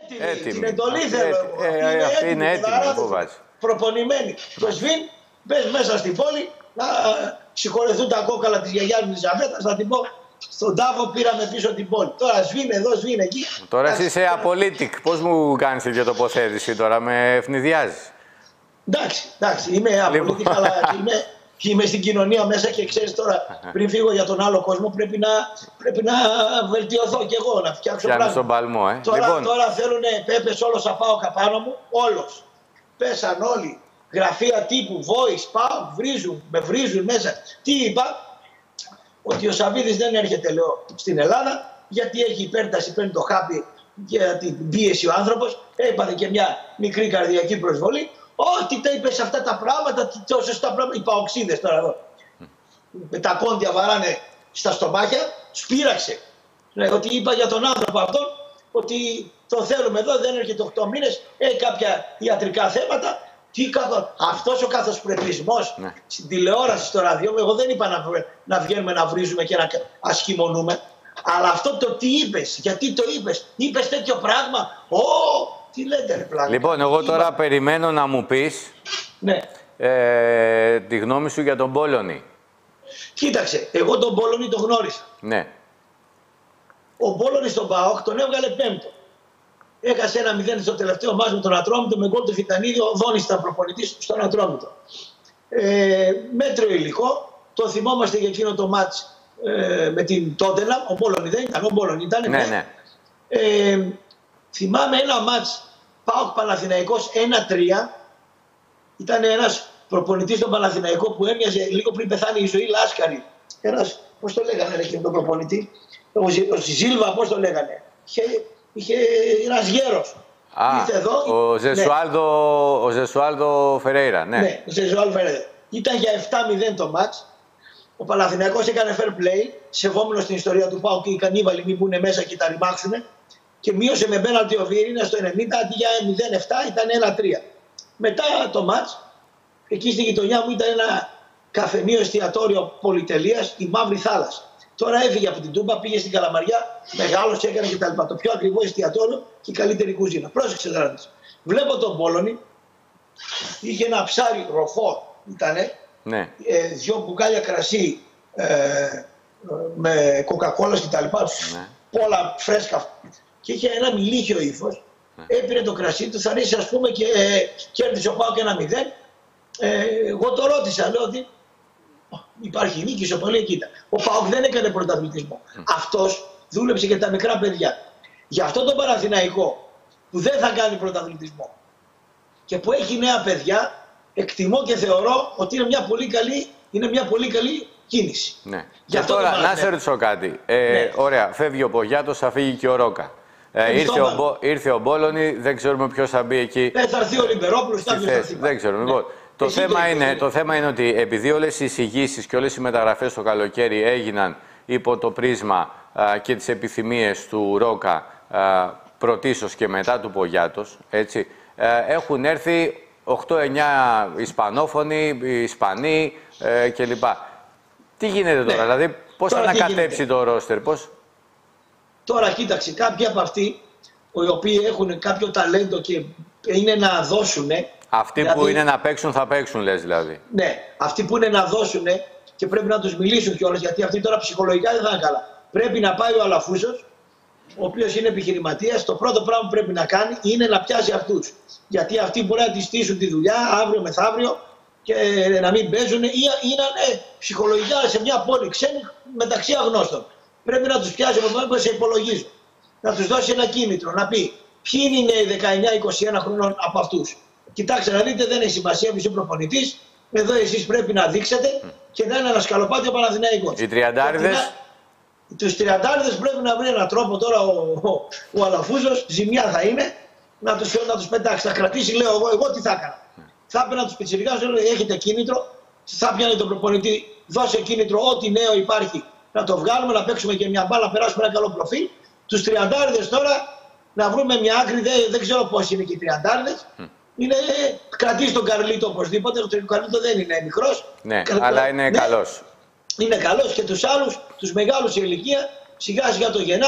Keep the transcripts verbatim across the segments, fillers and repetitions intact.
έτοιμη. έτοιμη. Την εντολή αυτή, θέλω ε, εγώ. ε, είναι αυτή έτοιμη, είναι έτοιμη. προπονημένη. Το σβήν, μπες μέσα στην πόλη, να συγχωρεθούν τα κόκαλα της γιαγιάς μου της Αβέτας, να την πω. Στον τάφο πήραμε πίσω την πόλη. Τώρα σβήνε εδώ, σβήνε εκεί. Τώρα εσύ είσαι απολύτικ. Πώς μου κάνεις τέτοια τοποθέτηση τώρα, με ευνηδιάζεις? Εντάξει, εντάξει, είμαι απολύτικ, λοιπόν. Αλλά είμαι, είμαι στην κοινωνία μέσα και ξέρεις τώρα, πριν φύγω για τον άλλο κόσμο, πρέπει να, πρέπει να βελτιωθώ κι εγώ, να φτιάξω πράγματα. Τον παλμό, ε. Τώρα, λοιπόν. τώρα θέλουνε πέπες όλος απάω καπάνω μου, όλος. Πέσαν όλοι. Γραφεία τύπου, voice, πάω, βρίζουν, με βρίζουν μέσα. Τι είπα? Ότι ο Σαββίδης δεν έρχεται, λέω, στην Ελλάδα, γιατί έχει υπέρταση, παίρνει το χάπι για την πίεση ο άνθρωπος. Έπαθε και μια μικρή καρδιακή προσβολή. Ό,τι τα είπε σε αυτά τα πράγματα, τόσο στα πράγματα. Οι παοξίδες τώρα εδώ. Mm. Με τα πόντια βαράνε στα στομάχια, σπήραξε. Ναι, ότι είπα για τον άνθρωπο αυτόν, ότι τον θέλουμε εδώ, δεν έρχεται οκτώ μήνες, έχει κάποια ιατρικά θέματα. Τι καθο... Αυτός ο καθοσπρεπισμός ναι. Στην τηλεόραση, στο ραδιό, εγώ δεν είπα να, να βγαίνουμε να βρίζουμε και να ασχημονούμε. Αλλά αυτό το τι είπες, γιατί το είπες, είπες τέτοιο πράγμα. Ω, τι λέτε ρε πλάκα. Λοιπόν, εγώ τώρα είπα... περιμένω να μου πεις ναι. ε, τη γνώμη σου για τον Πόλωνη. Κοίταξε, εγώ τον Πόλωνη τον γνώρισα. Ναι. Ο Πόλωνης στον ΠΑΟΚ τον έβγαλε πέμπτο. Έχασε ένα μηδέν στο τελευταίο μάτς με τον Ατρόμητο, με γκολ του Φιτανίδη, ο Δόνης ήταν προπονητής στον Ατρόμητο. Ε, μέτριο υλικό, το θυμόμαστε για εκείνο το μάτς ε, με την Τότεναμ, ο Πόλωνη δεν ήταν, ο Πόλωνη ήταν. Ναι, ναι. Ε, θυμάμαι ένα μάτς ΠΑΟΚ Παναθηναϊκός ένα τρία, ήταν ένας προπονητής στον Παναθηναϊκό που έμοιαζε λίγο πριν πεθάνει η ζωή, Λάσκαρη. Ένας, πώς το λέγανε ρε, εκείνο τον προπονητή, ο, ο Σιλβά, πώς το λέγανε. Είχε, είχε ένας γέρος. Α, εδώ, ο Ζεσουάλδο, ναι. ο Ζεσουάλδο Φερέιρα, ναι. Ναι, ο Ζεσουάλδο Φερέιρα. Ήταν για επτά μηδέν το μάτς. Ο Παναθηναϊκός έκανε fair play, σεβόμενο στην ιστορία του ΠΑΟΚ και οι κανίβαλοι μην μπουν μέσα και τα ρημάξουν. Και μείωσε με πέναλτι ο Βιερίνα στο ενενήντα, αντί για μηδέν επτά ήταν ένα τρία. Μετά το μάτς, εκεί στη γειτονιά μου ήταν ένα καφενείο εστιατόριο πολυτελείας, η Μαύρη Θάλασσα. Τώρα έφυγε από την Τούμπα, πήγε στην Καλαμαριά, μεγάλος έκανε κτλ. Το πιο ακριβό εστιατόριο και η καλύτερη κουζίνα. Πρόσεξε τώρα. Βλέπω τον Πόλωνη, είχε ένα ψάρι ροφό, ήτανε, ναι. ε, δυο μπουκάλια κρασί ε, με κοκακόλα κτλ. Ναι. Πολλά φρέσκα. Και είχε ένα μιλίχιο ύφος. Ναι. Έπαιρνε το κρασί του, θα ρίξει ας πούμε και ε, κέρδισε ο ΠΑΟΚ ένα μηδέν. Ε, εγώ το ρώτησα, λέω ότι υπάρχει νίκη στο πολύ εκεί. Ο ΠΑΟΚ δεν έκανε πρωταθλητισμό. Mm. Αυτός δούλεψε για τα μικρά παιδιά. Γι' αυτό το Παναθηναϊκό που δεν θα κάνει πρωταθλητισμό και που έχει νέα παιδιά, εκτιμώ και θεωρώ ότι είναι μια πολύ καλή, είναι μια πολύ καλή κίνηση. Ναι. Και τώρα να σε ρωτήσω κάτι. Ε, ναι. Ωραία, φεύγει ο Πογιάτος, θα φύγει και ο Ρόκα. Ε, ήρθε, ο, ήρθε ο Μπόλωνη, δεν ξέρουμε ποιος θα μπει εκεί. Ε, θα έρθει ο Λιμπερόπουλος, θα έρθει. Δεν ξέρουμε. Ναι. Λοιπόν, το θέμα, είναι, το θέμα είναι ότι επειδή όλες οι εισηγήσεις και όλες οι μεταγραφές το καλοκαίρι έγιναν υπό το πρίσμα α, και τις επιθυμίες του Ρόκα α, πρωτίστως και μετά του Πογιάτος, έτσι, α, έχουν έρθει οκτώ εννιά Ισπανόφωνοι, Ισπανοί ε, κλπ. Τι γίνεται τώρα, ναι. δηλαδή πώς τώρα θα ανακατέψει το ρόστερ, πώς... Τώρα κοίταξε, κάποιοι από αυτοί, οι οποίοι έχουν κάποιο ταλέντο και είναι να δώσουν. Αυτοί δηλαδή, που είναι να παίξουν θα παίξουν, λες δηλαδή. Ναι, αυτοί που είναι να δώσουν και πρέπει να τους μιλήσουν κιόλας, γιατί αυτοί τώρα ψυχολογικά δεν θα είναι καλά. Πρέπει να πάει ο Αλαφούζος, ο οποίος είναι επιχειρηματίας, το πρώτο πράγμα που πρέπει να κάνει είναι να πιάσει αυτούς. Γιατί αυτοί μπορεί να τη στήσουν τη δουλειά αύριο μεθαύριο και να μην παίζουν ή, ή να είναι ψυχολογικά σε μια πόλη ξένη μεταξύ αγνώστων. Πρέπει να τους πιάσει από πάνω που σε υπολογίζω. Να τους δώσει ένα κίνητρο, να πει ποιοι είναι οι νέοι δεκαεννιά είκοσι ένα χρονών από αυτούς. Κοιτάξτε να δείτε, δεν έχει σημασία ποιος είναι προπονητής. Εδώ εσείς πρέπει να δείξετε και να είναι ένα σκαλοπάτι ο Παναθηναϊκός. Οι τριαντάριδες. Τους τριαντάριδες πρέπει να βρει έναν τρόπο τώρα ο, ο, ο Αλαφούζος, ζημιά θα είναι, να τους, να τους πετάξει. Θα κρατήσει, λέω εγώ, εγώ τι θα έκανα. Mm. Θα έπαιρνα τους πιτσιρικάς, έχετε κίνητρο, θα πιάνε τον προπονητή, δώσε κίνητρο, ό,τι νέο υπάρχει να το βγάλουμε, να παίξουμε και μια μπάλα, να περάσουμε ένα καλό προφίλ. Τους τριαντάριδες τώρα να βρούμε μια άκρη, δεν, δεν ξέρω πώς είναι και οι τριαντάριδες. Mm. Είναι, κρατήσει τον Καρλίτο οπωσδήποτε, ο Καρλίτο δεν είναι μικρός. Ναι, Καρλίτο, αλλά είναι ναι, καλός. Είναι καλός και τους άλλους, τους μεγάλους σε ηλικία, σιγά σιγά το Γενάρη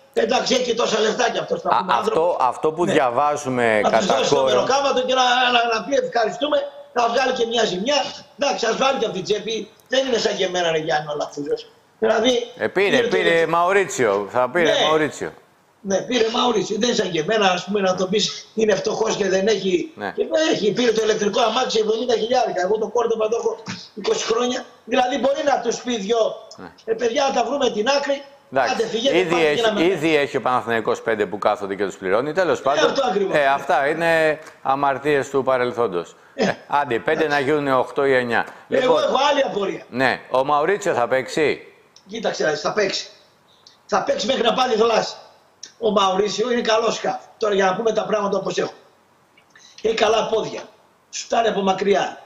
Εντάξει, έχει και τόσα λεφτά κι αυτός. Α, αυτό, αυτό που ναι. διαβάζουμε να κατά τους δώσει κόρο... το μεροκάματο και να, να, να πει ευχαριστούμε, να βγάλει και μια ζημιά. Εντάξει, ας βάλει και από την τσέπη. Δεν είναι σαν και εμένα, ρε Γιάννη, ο Λαφούζος. Δηλαδή, ε, πήρε, πήρε το... Μαουρίτσιο. Θα πήρε ναι. Μαουρίτσιο. Ναι, πήρε Μαουρίτσιο. Δεν είναι σαν και εμένα, ας πούμε, να το πεις είναι φτωχός και δεν έχει. Ναι. Και έχει. Πήρε το ηλεκτρικό αμάξι εβδομήντα χιλιάδες. Εγώ το κόρδωμα το έχω είκοσι χρόνια. Δηλαδή, μπορεί να τους πει δυο ναι. ε, παιδιά, να τα βρούμε την άκρη. Εντάξει, φυγέτε, ήδη, έχει, ήδη έχει ο Παναθηναϊκός πέντε που κάθονται και τους πληρώνει. Τέλος πάντων, ε, αυτό ε, αυτά είναι αμαρτίες του παρελθόντος. Ε, ε, άντε, πέντε να γίνουν οκτώ ή εννιά. Εγώ λοιπόν, έχω άλλη απορία. Ναι, ο Μαουρίτσιο θα παίξει. Κοίταξε, θα παίξει. Θα παίξει μέχρι να πάλι θλάσει. Ο Μαουρίσιο είναι καλό σκάφ. Τώρα για να πούμε τα πράγματα όπως έχουν. Έχει καλά πόδια. Σουτάρει από μακριά.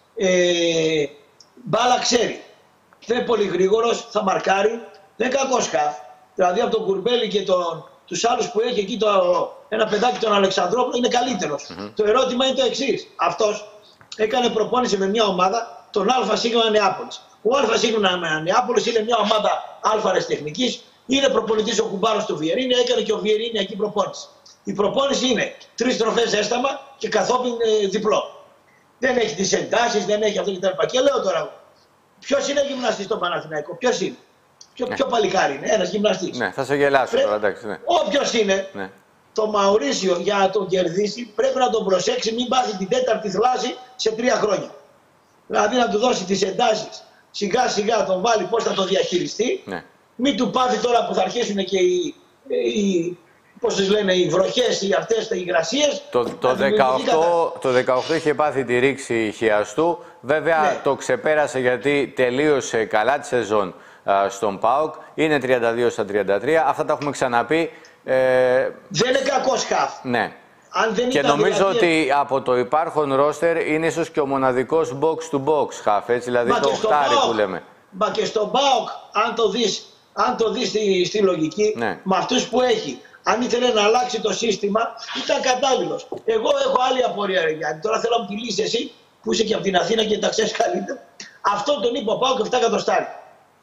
Ε, μπάλα ξέρει. Δεν είναι πολύ γρήγορος, θα μαρκάρει. Δεν είναι κακό σκάφ. Δηλαδή από τον Κουρμπέλη και τον, τους άλλους που έχει εκεί το, ένα παιδάκι τον Αλεξανδρόπουλο είναι καλύτερος. Mm-hmm. Το ερώτημα είναι το εξής. Αυτός έκανε προπόνηση με μια ομάδα, τον Α Σίγμα Νεάπολης. Ο Α Σίγμα Νεάπολης είναι μια ομάδα άλφαρες τεχνικής. Είναι προπονητής ο Κουμπάρος του Βιερίνη, έκανε και ο Βιερίνη εκεί προπόνηση. Η προπόνηση είναι τρεις τροφές έσταμα και καθόπιν ε, διπλό. Δεν έχει τις εντάσεις, δεν έχει αυτό κτλ. Και λέω τώρα, ποιος είναι γυμναστής στο Παναθηναϊκό, ποιος είναι. Ποιο, ναι. ποιο παλικάρι είναι, ένας γυμναστής. Ναι, θα σε γελάσω τώρα, εντάξει. Ναι. Όποιος είναι, ναι. το Μαουρίσιο για να τον κερδίσει πρέπει να τον προσέξει, μην πάθει την τέταρτη θλάση σε τρία χρόνια. Δηλαδή να του δώσει τις εντάσεις, σιγά σιγά τον βάλει πώς θα το διαχειριστεί. Ναι. Μην του πάθει τώρα που θα αρχίσουν και οι, οι, πώς τις λένε, οι βροχές, οι αυτές οι υγρασίες. Το, το, δεκαοκτώ, το δεκαοκτώ είχε πάθει τη ρήξη χιαστού. Βέβαια ναι. το ξεπέρασε γιατί τελείωσε καλά τη σεζόν α, στον ΠΑΟΚ. Είναι τριάντα δύο στα τριάντα τρία. Αυτά τα έχουμε ξαναπεί. Ε, δεν είναι κακό σκάφ. Ναι. Αν δεν και ήταν νομίζω δηλαδή... ότι από το υπάρχον ρόστερ είναι ίσως και ο μοναδικός box to box χαφ. Έτσι, δηλαδή Μα το οχτάρι που λέμε. Μα και στον ΠΑΟΚ, αν το δεις. Αν το δεις στη, στη λογική, ναι. με αυτούς που έχει, αν ήθελε να αλλάξει το σύστημα, ήταν κατάλληλος. Εγώ έχω άλλη απορία, ρε Γιάννη. Τώρα θέλω να μου τη λύσεις εσύ, που είσαι και από την Αθήνα και τα ξέρεις καλύτερα. Αυτό τον είπε ο ΠΑΟΚ επτά εκατοστάρια.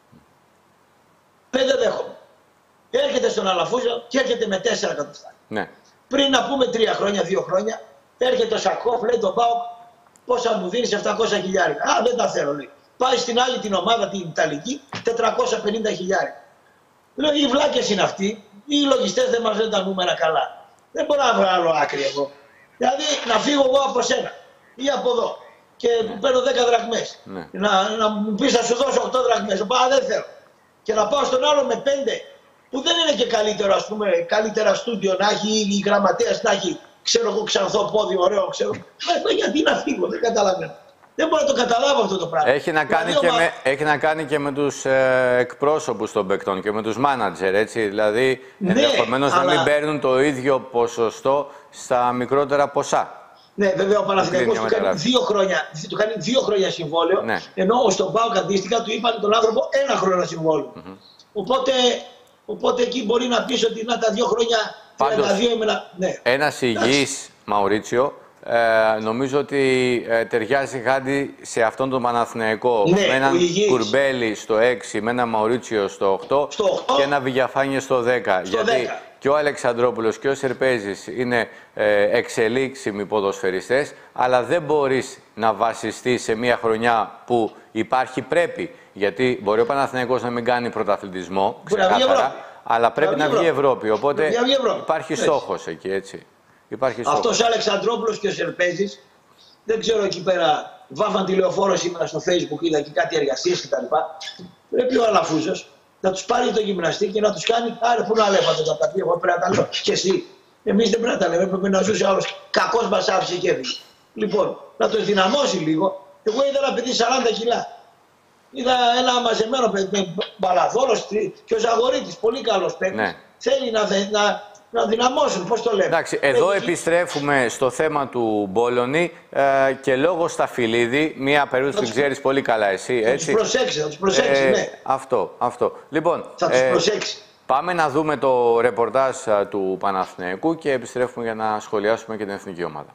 Δεν δέχομαι. Έρχεται στον Αλαφούζο και έρχεται με τέσσερα εκατοστάρια. Ναι. Πριν να πούμε τρία χρόνια, δύο χρόνια, έρχεται ο Σακόφ, λέει τον ΠΑΟΚ, πόσα μου δίνεις, επτακόσια χιλιάδες. Α, δεν τα θέλω, λέει. Πάει στην άλλη την ομάδα, την Ιταλική, τετρακόσια πενήντα χιλιάδες. Λέω, οι βλάκες είναι αυτοί, οι λογιστές δεν μας λένε τα νούμερα καλά. Δεν μπορώ να βγάλω άκρη εγώ. Δηλαδή να φύγω εγώ από σένα ή από εδώ και ναι. παίρνω δέκα δραχμές. Ναι. Να, να μου πεις θα σου δώσω οκτώ δραχμές. Α, δεν θέλω. Και να πάω στον άλλο με πέντε που δεν είναι και καλύτερο, ας πούμε, καλύτερα στούντιο να έχει ή η γραμματέας να έχει, ξέρω εγώ, ξανθό πόδι, ωραίο, ξέρω. Μα γιατί να φύγω, δεν καταλαβαίνω. Δεν μπορώ να το καταλάβω αυτό το πράγμα. Έχει να κάνει, δηλαδή, και, με, έχει να κάνει και με τους ε, εκπρόσωπους των παικτών και με τους μάνατζερ, έτσι. Δηλαδή, ναι, ενδεχομένως αλλά... να μην παίρνουν το ίδιο ποσοστό στα μικρότερα ποσά. Ναι, βέβαια ο Παναθηναϊκός του κάνει δύο χρόνια, του κάνει δύο χρόνια συμβόλαιο, ναι. ενώ στον ΠΑΟΚ αντίστοιχα του είπαν τον άνθρωπο ένα χρόνο συμβόλαιο. Mm-hmm. οπότε, οπότε εκεί μπορεί να πεις ότι να τα δύο χρόνια, τριάντα δύο έμενα. Ναι. Ένας υγιής Μαουρίτσιο. Ε, νομίζω ότι ε, ταιριάζει κάτι σε αυτόν τον Παναθηναϊκό. Ναι, με έναν Κουρμπέλη στο έξι, με έναν Μαουρίτσιο στο οκτώ, στο οκτώ και ένα Βηγιαφάνιε στο δέκα. Στο γιατί δέκα. Και ο Αλεξανδρόπουλος και ο Σερπέζης είναι ε, εξελίξιμοι ποδοσφαιριστές, αλλά δεν μπορείς να βασιστείς σε μια χρονιά που υπάρχει πρέπει. Γιατί μπορεί ο Παναθηναϊκός να μην κάνει πρωταθλητισμό, ξεκάθαρα, αλλά πρέπει να βγει Ευρώπη. Οπότε υπάρχει στόχος εκεί, έτσι. Αυτός ο Αλεξανδρόπουλος και ο Σερπέζης, δεν ξέρω εκεί πέρα, βάφαν τηλεοφόρο σήμερα στο Facebook, είδα και κάτι εργασίες κτλ. Πρέπει ο Αλαφούζος να τους πάρει το γυμναστή και να τους κάνει, άρε πού να λέγατε τα πατρία, εγώ πρέπει να τα λέω και εσύ. Εμείς δεν πρέπει να τα λέμε, πρέπει να ζούσε άλλος, κακός μας άφησε και έφυγε. Λοιπόν, να το δυναμώσει λίγο. Εγώ είδα ένα παιδί σαράντα κιλά. Είδα ένα μαζεμένο παιδί με μπαλαδόρος και ο Ζαγορίτης, πολύ καλός παίκτης. Ναι. Θέλει να, να να δυναμώσουν, πώς το λέμε. Εντάξει, εδώ Έχει... επιστρέφουμε στο θέμα του Μπόλωνη ε, και λόγω Σταφυλίδη, μία περίπτωση που τους... ξέρεις πολύ καλά εσύ, θα έτσι. Θα τους προσέξει, θα τους προσέξει, ε, ναι. Αυτό, αυτό. Λοιπόν, θα τους ε, προσέξει. Πάμε να δούμε το ρεπορτάζ του Παναθηναϊκού και επιστρέφουμε για να σχολιάσουμε και την εθνική ομάδα.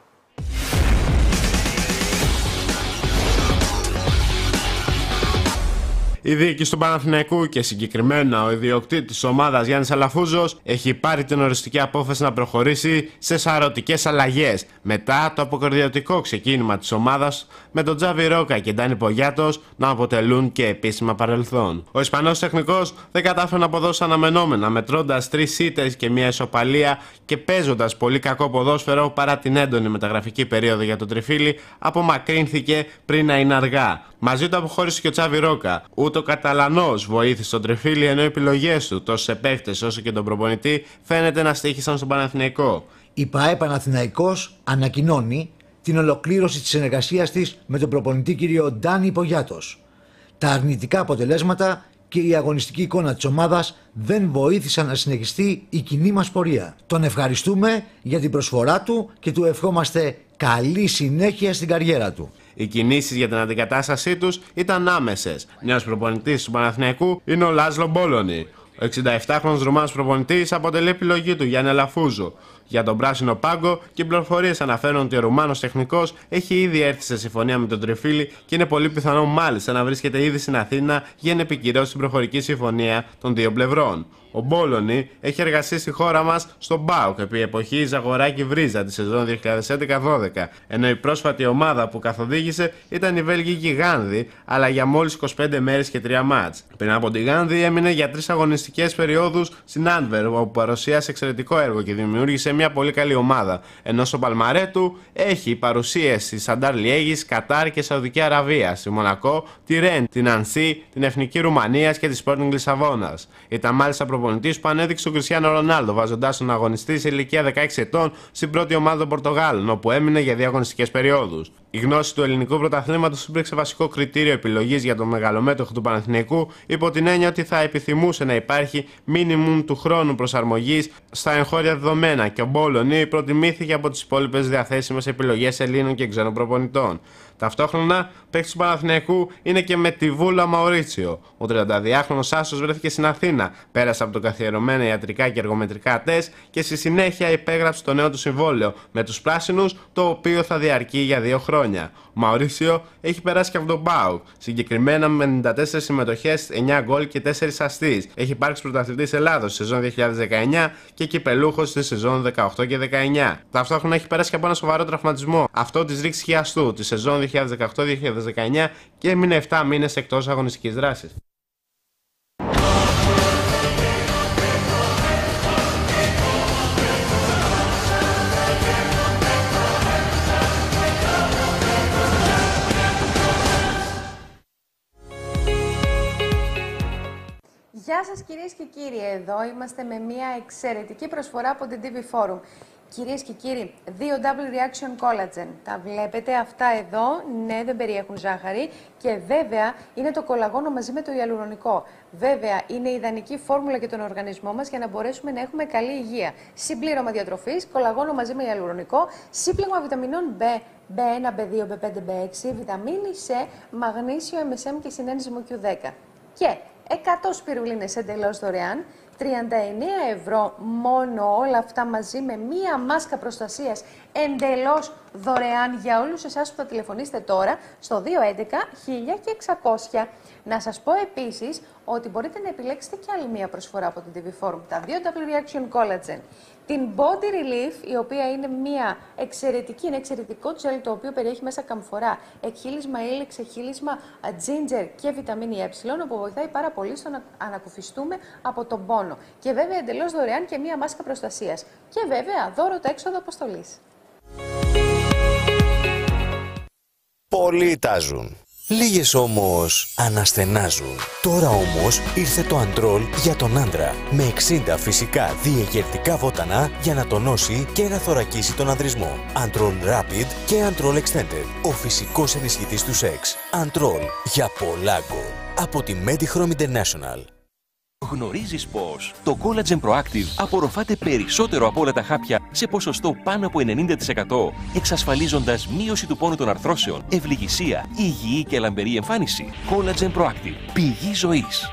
Η διοίκηση του Παναθηναϊκού και συγκεκριμένα ο ιδιοκτήτης της ομάδας Γιάννης Αλαφούζος έχει πάρει την οριστική απόφαση να προχωρήσει σε σαρωτικές αλλαγές μετά το αποκαρδιωτικό ξεκίνημα της ομάδας με τον Τζάβι Ρόκα και Ντάνι Πογιάτος να αποτελούν και επίσημα παρελθόν. Ο Ισπανός τεχνικός δεν κατάφερε να αποδώσει αναμενόμενα, μετρώντας τρεις ήττες και μια ισοπαλία και παίζοντας πολύ κακό ποδόσφαιρο παρά την έντονη μεταγραφική περίοδο για τον Τριφύλι, απομακρύνθηκε πριν να είναι αργά. Μαζί του αποχώρησε και ο Τζάβι Ρόκα. Ούτε ο Καταλανός βοήθησε τον Τριφύλι, ενώ οι επιλογές του, τόσο σε παίκτες όσο και τον προπονητή, φαίνεται να στοίχησαν στον Παναθηναϊκό. Η ΠΑΕ Παναθηναϊκός ανακοινώνει την ολοκλήρωση της συνεργασίας της με τον προπονητή κύριο Ντάνι Πογιάτος. Τα αρνητικά αποτελέσματα και η αγωνιστική εικόνα της ομάδας δεν βοήθησαν να συνεχιστεί η κοινή μας πορεία. Τον ευχαριστούμε για την προσφορά του και του ευχόμαστε καλή συνέχεια στην καριέρα του. Οι κινήσεις για την αντικατάστασή τους ήταν άμεσες. Νέος προπονητής του Παναθηναϊκού είναι ο Λάζλο Μπόλονι. Ο εξηνταεφτάχρονος Ρουμάνος προπονητής αποτελεί επιλογή του Γιάννη Αλαφούζο. Για τον πράσινο πάγκο και οι πληροφορίες αναφέρουν ότι ο Ρουμάνος τεχνικός έχει ήδη έρθει σε συμφωνία με τον Τριφύλι και είναι πολύ πιθανό μάλιστα να βρίσκεται ήδη στην Αθήνα για να επικυρώσει την προφορική συμφωνία των δύο πλευρών. Ο Μπόλονι έχει εργαστεί στη χώρα μας στον ΠΑΟΚ επί εποχή Ζαγοράκη Βρίζα τη σεζόν δύο χιλιάδες έντεκα δώδεκα, ενώ η πρόσφατη ομάδα που καθοδήγησε ήταν η Βέλγικη Γάνδη, αλλά για μόλις είκοσι πέντε μέρες και τρία μάτς. Πριν από τη Γάνδη έμεινε για τρεις αγωνιστικές περιόδους στην Άντβερπ, όπου παρουσίασε εξαιρετικό έργο και δημιούργησε μια πολύ καλή ομάδα, ενώ στο παλμαρέ του έχει παρουσίες στη Σαντάρ Λιέγης, Κατάρ και Σαουδική Αραβία, στη Μονακό, τη Ρεν, την Ανσί, την Εθνική Ρουμανίας και τη Sporting Λισαβόνας. Ήταν μάλιστα προπονητής που ανέδειξε τον Κριστιάνο Ρονάλντο, βάζοντας τον αγωνιστή σε ηλικία δεκαέξι ετών στην πρώτη ομάδα των Πορτογάλων, όπου έμεινε για δύο αγωνιστικές περιόδους. Η γνώση του ελληνικού πρωταθλήματος υπήρξε βασικό κριτήριο επιλογής για τον μεγαλομέτωχο του Παναθηναϊκού, υπό την έννοια ότι θα επιθυμούσε να υπάρχει μίνιμουμ του χρόνου προσαρμογής στα εγχώρια δεδομένα και ο Μπόλονι προτιμήθηκε από τις υπόλοιπες διαθέσιμες επιλογές Ελλήνων και ξένων προπονητών. Ταυτόχρονα, παίκτης του Παναθηναϊκού είναι και με τη Βούλα Μαουρίτσιο. Ο τριανταδυάχρονος άσος βρέθηκε στην Αθήνα, πέρασε από το καθιερωμένα ιατρικά και εργομετρικά τεστ και στη συνέχεια υπέγραψε το νέο του συμβόλαιο με τους πράσινους, το οποίο θα διαρκεί για δύο χρόνια. Ο Μαουρίσιο έχει περάσει και από τον ΠΑΟΚ, συγκεκριμένα με ενενήντα τέσσερις συμμετοχές, εννιά γκολ και τέσσερις ασίστ. Έχει υπάρξει πρωταθλητής Ελλάδος στη σεζόν δύο χιλιάδες δεκαεννιά και κυπελούχος στη σεζόν δεκαοκτώ και δεκαεννιά. Ταυτόχρονα έχει περάσει και από ένα σοβαρό τραυματισμό, αυτό της ρήξης χιαστού, τη σεζόν δύο χιλιάδες δεκαοκτώ δύο χιλιάδες δεκαεννιά και έμεινε επτά μήνες εκτός αγωνιστικής δράσης. Γεια σας κυρίες και κύριοι, εδώ είμαστε με μια εξαιρετική προσφορά από την τι βι Forum. Κυρίες και κύριοι, δύο double reaction collagen. Τα βλέπετε αυτά εδώ, ναι, δεν περιέχουν ζάχαρη και βέβαια είναι το κολαγόνο μαζί με το ιαλουρονικό. Βέβαια είναι η ιδανική φόρμουλα για τον οργανισμό μας για να μπορέσουμε να έχουμε καλή υγεία. Συμπλήρωμα διατροφής, κολαγόνο μαζί με ιαλουρονικό, σύμπλεγμα βιταμινών B, μπι ένα, μπι δύο, μπι πέντε, μπι έξι, βιταμίνη C, μαγνήσιο, εμ ες εμ και συνένζυμο κιου δέκα. Και εκατό σπιρουλίνες εντελώς δωρεάν, τριάντα εννέα ευρώ μόνο όλα αυτά μαζί με μία μάσκα προστασίας εντελώς δωρεάν για όλους εσάς που θα τηλεφωνήσετε τώρα στο δύο έντεκα χίλια εξακόσια. Να σας πω επίσης ότι μπορείτε να επιλέξετε και άλλη μία προσφορά από την τι βι Forum, τα δύο double reaction collagen. Την Body Relief, η οποία είναι μια εξαιρετική, είναι εξαιρετικό τζέλ το οποίο περιέχει μέσα καμφορά, εκχύλισμα ήλι, ξεχύλισμα ginger και βιταμίνη Ε, όπου βοηθάει πάρα πολύ στο να ανακουφιστούμε από τον πόνο. Και βέβαια εντελώς δωρεάν και μια μάσκα προστασίας. Και βέβαια δώρο τα έξοδα αποστολής. Πολλοί τάζουν. Λίγες όμως αναστενάζουν. Τώρα όμως ήρθε το Αντρόλ για τον άντρα. Με εξήντα φυσικά διεγερτικά βότανα για να τονώσει και να θωρακίσει τον ανδρισμό. Αντρόλ Rapid και Αντρόλ Extended. Ο φυσικός ενισχυτής του σεξ. Αντρόλ για πολλά γκολ. Από τη Medichrome International. Γνωρίζεις πως το Collagen Proactive απορροφάται περισσότερο από όλα τα χάπια σε ποσοστό πάνω από ενενήντα τοις εκατό, εξασφαλίζοντας μείωση του πόνου των αρθρώσεων, ευληγησία, υγιή και λαμπερή εμφάνιση. Collagen Proactive. Πηγή ζωής.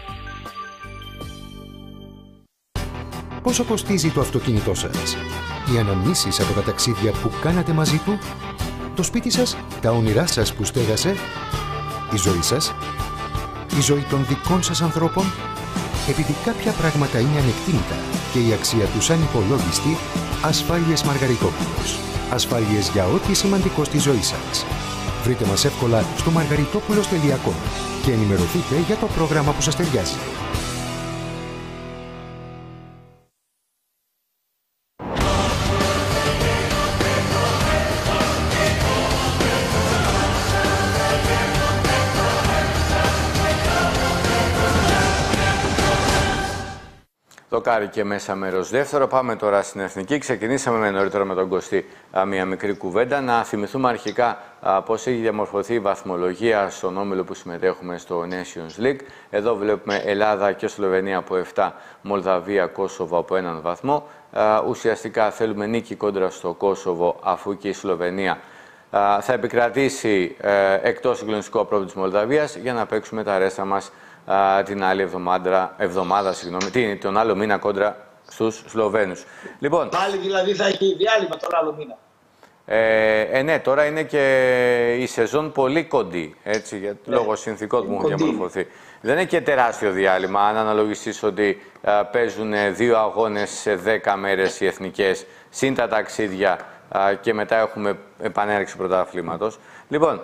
Πόσο κοστίζει το αυτοκίνητό σας? Οι αναμνήσεις από τα ταξίδια που κάνατε μαζί του? Το σπίτι σας? Τα όνειρά σας που στέγασε? Η ζωή σας? η ζωή των δικών σας ανθρώπων? Επειδή κάποια πράγματα είναι ανεκτήμητα και η αξία τους ανυπολόγιστη, Ασφάλειες Μαργαριτόπουλος. Ασφάλειες για ό,τι σημαντικό στη ζωή σας. Βρείτε μας εύκολα στο μαργαριτόπουλος τελεία com και ενημερωθείτε για το πρόγραμμα που σας ταιριάζει. Δοκάρι και μέσα μέρος δεύτερο. Πάμε τώρα στην Εθνική. Ξεκινήσαμε με νωρίτερα με τον Κωστή α, μια μικρή κουβέντα. Να θυμηθούμε αρχικά α, πώς έχει διαμορφωθεί η βαθμολογία στον όμιλο που συμμετέχουμε στο Nations League. Εδώ βλέπουμε Ελλάδα και Σλοβενία από επτά, Μολδαβία, Κόσοβο από έναν βαθμό. Α, ουσιαστικά θέλουμε νίκη κόντρα στο Κόσοβο, αφού και η Σλοβενία α, θα επικρατήσει ε, εκτός συγκλονιστικού απρόπτου της Μολδαβίας, για να παίξουμε τα ρέστα μας Uh, την άλλη εβδομάδα, εβδομάδα συγγνώμη, την, τον άλλο μήνα κόντρα στους Σλοβαίνους. Λοιπόν, πάλι δηλαδή θα έχει διάλειμμα τον άλλο μήνα. Ε, ε, ναι, τώρα είναι και η σεζόν πολύ κοντή, έτσι, για, ναι, λόγω συνθηκών που έχουν διαμορφωθεί. Δεν είναι και τεράστιο διάλειμμα, αν αναλογιστείς ότι uh, παίζουν δύο αγώνες σε δέκα μέρες οι εθνικές, συν τα ταξίδια uh, και μετά έχουμε επανέρεξη πρωταθλήματος. Λοιπόν,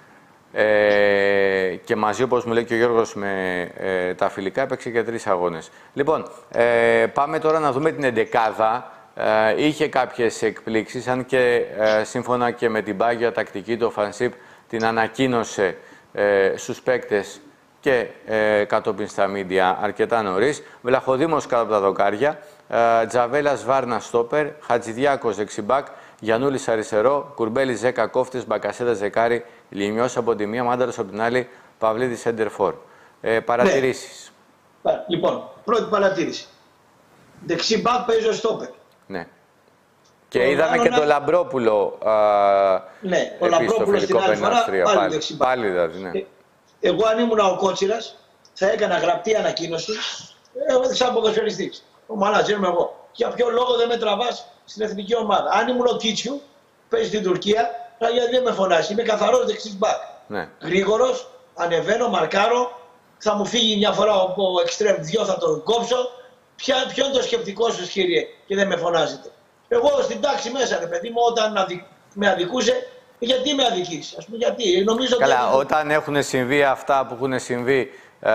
Ε, και μαζί, όπως μου λέει και ο Γιώργος, με ε, τα φιλικά έπαιξε και τρεις αγώνες. Λοιπόν, ε, πάμε τώρα να δούμε την εντεκάδα. Ε, είχε κάποιες εκπλήξεις, αν και ε, σύμφωνα και με την πάγια τακτική του Φανσίπ την ανακοίνωσε ε, στους παίκτες και ε, κατόπιν στα μίντια αρκετά νωρίς. Βλαχοδήμος κάτω από τα δοκάρια, ε, Τζαβέλας Βάρνα στόπερ, Χατζηδιάκος δεξιμπάκ, Γιαννούλης αριστερό, Κουρμπέλης δέκα κόφτες, Μπακασέτας δεκάρι, Λιμιός από τη μία, Μάνταρος από την άλλη, Παυλίδης σέντερφορ. Ε, παρατηρήσεις. Ναι. Λοιπόν, πρώτη παρατήρηση. Δεξί μπακ παίζει ο στόπερ. Ναι. Και ο είδαμε και τον Λαμπρόπουλο. Α, ναι, ο Λαμπρόπουλος την άλλη φορά πάλι, πάλι δεξί μπακ. Πάλι δηλαδή, ναι. Ε, εγώ αν ήμουν ο Κότσιρας θα έκανα γραπτή ανακοίνωση. Εγώ σαν ποδοσφαιριστής. Ο μανάτζερ είμαι εγώ. Για ποιο λόγο δεν με τραβάς στην εθνική ομάδα? Αν ήμουν ο Κίτσιου, παίζει στην Τουρκία, γιατί δεν με φωνάζει. Είμαι καθαρός δεξής μπακ. Ναι. Γρήγορος, ανεβαίνω, μαρκάρω. Θα μου φύγει μια φορά ο εξτρέμ δυο, θα τον κόψω. Ποια, ποιο είναι το σκεπτικό σας, κύριε, και δεν με φωνάζετε? Εγώ στην τάξη μέσα, ρε παιδί μου, όταν αδι... με αδικούσε, γιατί με αδικείς? Ας πούμε, γιατί. Νομίζω Καλά, ότι... όταν έχουν συμβεί αυτά που έχουν συμβεί ε,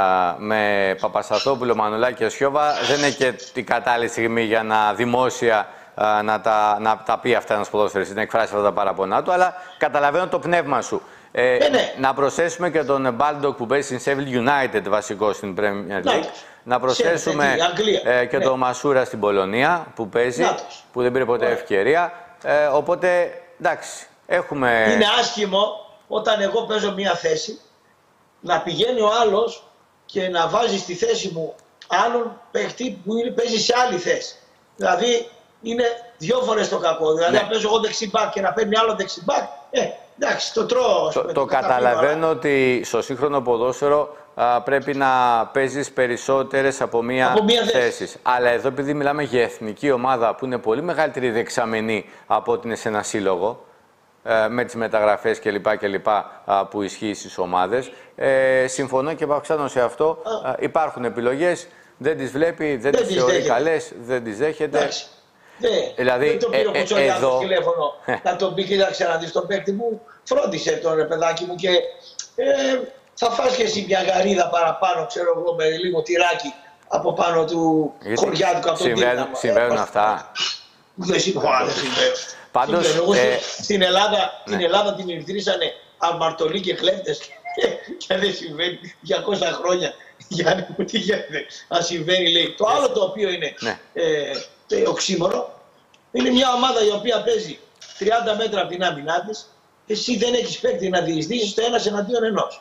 με Παπασταθόπουλο, Μανουλάκη και Σιώβα, δεν είναι και την κατάλληλη στιγμή για να δημόσια ε, να, τα, να τα πει αυτά ένας ποδοσφαιριστής, να εκφράσει αυτά τα παραπονά του, αλλά καταλαβαίνω το πνεύμα σου. Ε, ε, ναι. Να προσθέσουμε και τον Μπάλντοκ που παίζει στην Sheffield United βασικό στην Premier League. Νάτος. Να προσθέσουμε ε, και ναι. τον Μασούρα στην Πολωνία που παίζει, Νάτος. που δεν πήρε ποτέ Ωραία. ευκαιρία. Ε, οπότε, εντάξει, έχουμε... Είναι άσχημο όταν εγώ παίζω μία θέση, να πηγαίνει ο άλλος και να βάζει στη θέση μου άλλον παίχτη που είναι, παίζει σε άλλη θέση. Δηλαδή, είναι δύο φορές το κακό. Δηλαδή, ναι. να παίζω εγώ δεξιμπάκ και να παίρνει άλλο δεξιμπάκ, ε, εντάξει, το τρώω. Το, το, το καταλαβαίνω ότι στο σύγχρονο ποδόσφαιρο α, πρέπει να παίζεις περισσότερες από μία, από μία θέση. Αλλά εδώ, επειδή μιλάμε για εθνική ομάδα που είναι πολύ μεγαλύτερη δεξαμενή από ότι είναι σε ένα σύλλογο, ε, με τις μεταγραφές κλπ. κλπ α, που ισχύει στις ομάδες, ε, συμφωνώ και παυξάνω σε αυτό. Α, υπάρχουν επιλογές, δεν τις βλέπει, δεν, δεν τις θεωρεί καλές, δεν τις δέχεται. Εντάξει. Ναι, δηλαδή, δεν το πήρε ο ε, Κουτσολιάδης εδώ... τηλέφωνο να τον πει, κοίταξε να δεις τον παίκτη μου, φρόντισε τον ρε παιδάκι μου και ε, θα φας και εσύ μια γαρίδα παραπάνω, ξέρω εγώ, με λίγο τυράκι από πάνω του χωριάτικου από τον Τίναμο. Συμβαίνουν αυτά. Δεν συμβαίνουν. Πάντως, εγώ ε, στην Ελλάδα, ναι. την Ελλάδα την ιδρύσανε αμαρτωλοί και κλέφτες και, και δεν συμβαίνει διακόσια χρόνια. Γιάννη μου, τι γίνεται, αν συμβαίνει, λέει. Το άλλο το οποίο είναι ναι. ε, οξύμορο, είναι μια ομάδα η οποία παίζει τριάντα μέτρα από την άμυνά της, εσύ δεν έχεις παίκτη να διεισδύσεις το ένας εναντίον ενός.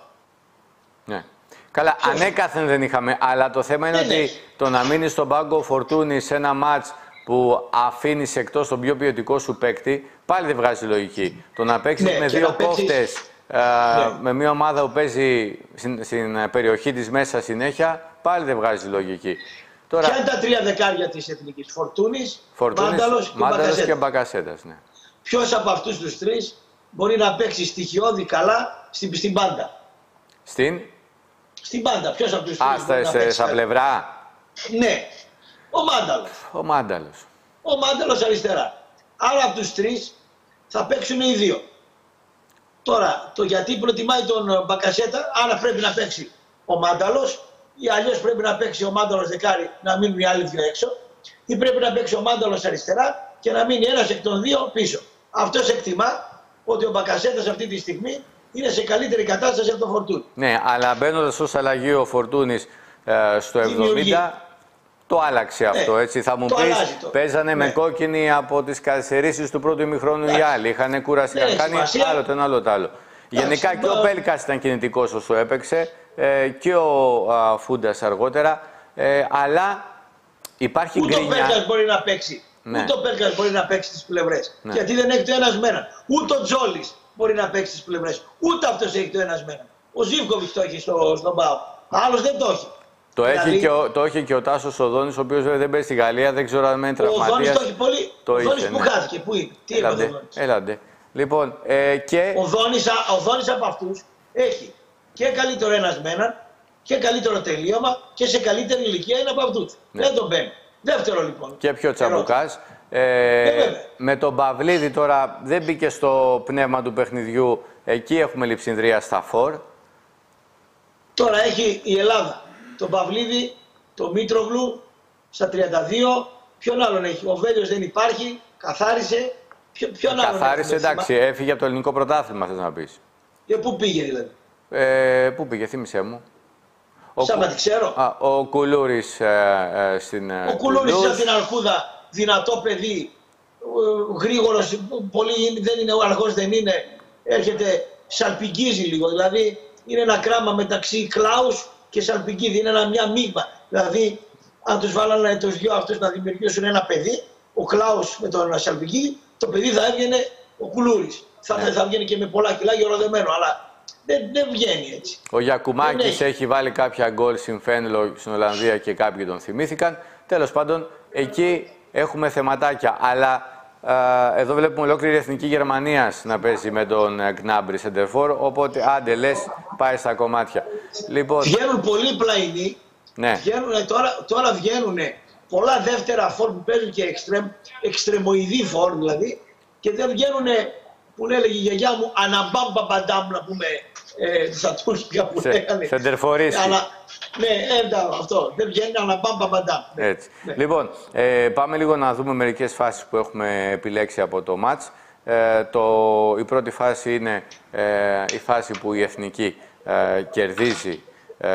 Ναι. Καλά, Πώς... ανέκαθεν δεν είχαμε, αλλά το θέμα είναι δεν ότι έχει. το να μείνεις στον πάγκο Φορτούνη σε ένα μάτς που αφήνεις εκτός τον πιο ποιοτικό σου παίκτη, πάλι δεν βγάζει λογική. Το να παίξεις ναι, με δύο κόφτες, παίξεις... ε, ναι. με μια ομάδα που παίζει στην, στην περιοχή της μέσα συνέχεια, πάλι δεν βγάζει λογική. Τώρα... Ποια είναι τα τρία δεκάρια της εθνικής? Φορτούνης, Μάνταλος και Μπακασέτας. Και Μπακασέτας ναι. Ποιος από αυτούς τους τρεις μπορεί να παίξει στοιχειώδη καλά στην, στην πάντα? Στην? Στην πάντα. Ποιος από τους τρεις. Α, στα, στα πλευρά. Ναι. Ο Μάνταλος. Ο Μάνταλος. Ο Μάνταλος αριστερά. Άρα από τους τρεις θα παίξουν οι δύο. Τώρα, το γιατί προτιμάει τον Μπακασέτα, άρα πρέπει να παίξει ο Μάνταλος ή αλλιώς πρέπει να παίξει ο Μάνταλος δεκάρι, να μείνουν οι άλλοι δύο έξω, ή πρέπει να παίξει ο Μάνταλος αριστερά και να μείνει ένας εκ των δύο πίσω. Αυτός εκτιμά ότι ο Μπακασέτας αυτή τη στιγμή είναι σε καλύτερη κατάσταση από τον Φορτούνη. Ναι, αλλά μπαίνοντας ως αλλαγή ο Φορτούνης ε, στο εβδομήντα, το άλλαξε αυτό, ναι, έτσι. Θα μου πεις, παίζανε ναι. με κόκκινη από τις καθυστερήσεις του πρώτου ημιχρόνου οι άλλοι. Είχαν κούραση, είχαν ναι, κάνει σημασία. άλλο το ένα, άλλο το άλλο. Γενικά Άξι, και ο Πέλκας ήταν κινητικός όσο έπαιξε ε, και ο α, Φούντας αργότερα, ε, αλλά υπάρχει Ούτε γκρινιά. Ούτε ο Πέλκας μπορεί να παίξει. Ναι. Ούτε ο Πέλκας μπορεί να παίξει στις πλευρές. Ναι. Γιατί δεν έχει το ένας με έναν. Ούτε ο Τζόλης μπορεί να παίξει στις πλευρές. Ούτε αυτός έχει το ένας με έναν. Ο Ζίβκοβιτς το έχει στο, στον ΠΑΟΚ. Άλλος δεν το έχει. Το, δηλαδή, έχει και ο, το έχει και ο Τάσος Οδόνης, ο οποίος δεν παίζει στη Γαλλία, δεν ξέρω αν είναι τραυματίας. Ο Οδόνης το έχει πολύ. Το ο Οδόνης είχε, που ναι. χάθηκε, πού είναι, τι έλαντε, είπε ο Οδόνης. Έλαντε. Λοιπόν, ε, και... Ο Οδόνης, ο Οδόνης από αυτούς έχει και καλύτερο ένας με έναν και καλύτερο τελείωμα και σε καλύτερη ηλικία είναι από αυτούς. Ναι. Δεν τον παίρνει. Δεύτερο λοιπόν. Και πιο τσαμπουκάς. Ε, με τον Παυλίδη τώρα δεν μπήκε στο πνεύμα του παιχνιδιού. Εκεί έχουμε λειψινδρία στα φορ. Τώρα έχει η Ελλάδα τον Παυλίδη, τον Μήτρογλου στα τριάντα δύο. Ποιον άλλον έχει? Ο Βέλιος δεν υπάρχει. Καθάρισε. Ποιο, ποιον άλλον Καθάρισε, έχει, εντάξει. Έφυγε από το ελληνικό πρωτάθλημα, θες να πεις. Και πού πήγε δηλαδή? Ε, πού πήγε, θύμισέ μου. Σαν τη ξέρω. Α, ο Κουλούρης ε, ε, στην Ο Κουλούρης από την Αρκούδα, δυνατό παιδί, γρήγορος, πολύ, δεν είναι, ο αργός δεν είναι, έρχεται, σαλπιγγίζει λίγο, δηλαδή είναι ένα κράμα μεταξύ Κλάους και σαλπιγγίδι, είναι ένα, μια μείγμα. Δηλαδή, αν τους βάλανε τους δυο αυτούς να δημιουργήσουν ένα παιδί, ο Κλάους με τον σαλπιγγίδι, το παιδί θα έβγαινε ο Κουλούρης. Θα, ναι. θα βγαίνει και με πολλά κιλά γεροδεμένο, αλλά δεν, δεν βγαίνει έτσι. Ο Γιακουμάκης έχει. έχει βάλει κάποια γκολ στην Φένλο στην Ολλανδία και κάποιοι τον θυμήθηκαν. Τέλος πάντων, εκεί έχουμε θεματάκια. Αλλά ε, εδώ βλέπουμε ολόκληρη εθνική Γερμανίας να παίζει με τον Γκνάμπρι Σεντερφόρ. Οπότε άντε λες, πάει στα κομμάτια. Λοιπόν, βγαίνουν πολλοί πλαϊνοί. Ναι. Βγαίνουν, τώρα, τώρα βγαίνουν πολλά δεύτερα φόρ που παίζουν και εξτρεμ, εξτρεμοειδή φόρ δηλαδή. Και δεν βγαίνουν, που έλεγε η γιαγιά μου, αναμπάμπα μπαντάμ, να πούμε ε, στα τουρκικά που λέγανε. Σεντερφορίστη. Ναι, ε, αυτό. Δεν βγαίνει αναμπάμπα μπαντάμ. Έτσι. Ναι. Λοιπόν, ε, πάμε λίγο να δούμε μερικές φάσεις που έχουμε επιλέξει από το μάτς. Ε, το, η πρώτη φάση είναι ε, η φάση που η Εθνική ε, κερδίζει ε,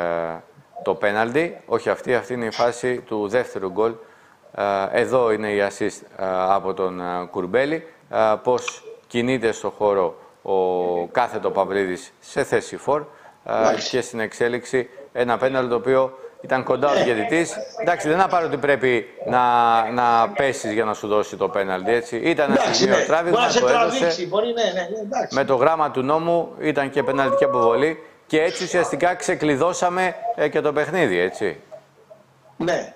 το πέναλτι. Όχι αυτή, αυτή είναι η φάση του δεύτερου γκολ. Ε, εδώ είναι η assist ε, από τον ε, Κουρμπέλη. Ε, πώς κινείται στο χώρο ο κάθετο Παυλίδης σε θέση φορ ε, και στην εξέλιξη ένα πέναλτι το οποίο ήταν κοντά ο διαιτητής. Εντάξει, δεν θα πάρω ότι πρέπει να, να πέσεις για να σου δώσει το πέναλτι, έτσι. Ήταν ένα σημείο ναι. τράβηγμα, μπορεί το να έδωσε. Μπορεί, ναι, ναι, ναι, με το γράμμα του νόμου ήταν και πέναλτική αποβολή και έτσι ουσιαστικά ξεκλειδώσαμε ε, και το παιχνίδι, έτσι. Ναι.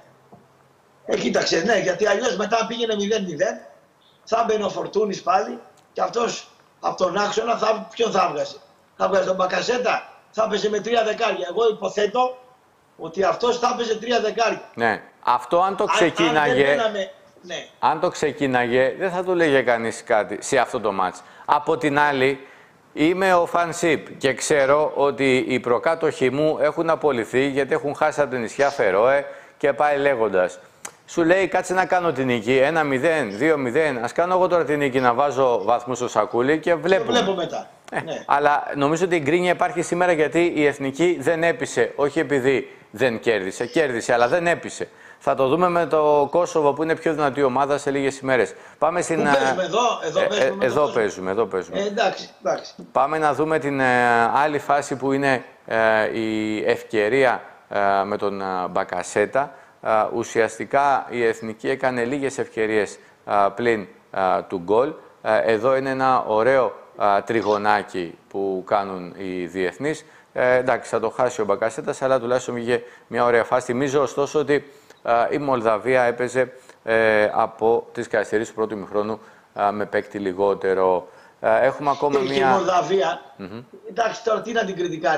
Ε, κοίταξε, ναι, γιατί αλλιώς μετά πήγαινε μηδέν μηδέν, θα μπαινε ο Φορτούνης πάλι και αυτός από τον άξονα θα, ποιον θα έβγαζε. Θα έβγαζε τον Μπακασέτα, θα έπαιζε με τρία δεκάρια. Εγώ υποθέτω ότι αυτός θα έπαιζε τρία δεκάρια. Ναι, αυτό αν το ξεκίναγε, αν, αν, ναι. αν το ξεκίναγε δεν θα του λέγε κανείς κάτι σε αυτό το μάτς. Από την άλλη, είμαι ο Φανσίπ και ξέρω ότι οι προκάτοχοι μου έχουν απολυθεί γιατί έχουν χάσει από την νησιά Φερόε και πάει λέγοντας. Σου λέει κάτσε να κάνω την νίκη, ένα μηδέν, δύο μηδέν, ας κάνω εγώ τώρα την νίκη να βάζω βαθμούς στο σακούλι και βλέπουμε. Βλέπω μετά. Ε, ναι. Αλλά νομίζω ότι η γκρίνια υπάρχει σήμερα γιατί η Εθνική δεν έπεισε, όχι επειδή δεν κέρδισε, κέρδισε αλλά δεν έπεισε. Θα το δούμε με το Κόσοβο που είναι πιο δυνατή ομάδα σε λίγες ημέρες. Πάμε στην... Πού παίζουμε εδώ, εδώ ε, παίζουμε. Ε, εδώ παίζουμε, εδώ παίζουμε. Ε, εντάξει, εντάξει. Πάμε να δούμε την ε, άλλη φάση που είναι ε, η ευκαιρία ε, με τον ε, Μπακασέτα. Uh, ουσιαστικά η Εθνική έκανε λίγες ευκαιρίες uh, πλην uh, του γκολ. Uh, εδώ είναι ένα ωραίο uh, τριγωνάκι που κάνουν οι διεθνείς. Uh, εντάξει, θα το χάσει ο Μπακασέτας, αλλά τουλάχιστον βγήκε μια ωραία φάση. Θυμίζω ωστόσο ότι uh, η Μολδαβία έπαιζε uh, από τις καθυστερήσεις του πρώτου ημιχρόνου uh, με παίκτη λιγότερο. Uh, έχουμε ακόμα και μια... Και η Μολδαβία, mm-hmm. εντάξει τώρα τι να την κριτικάρεις.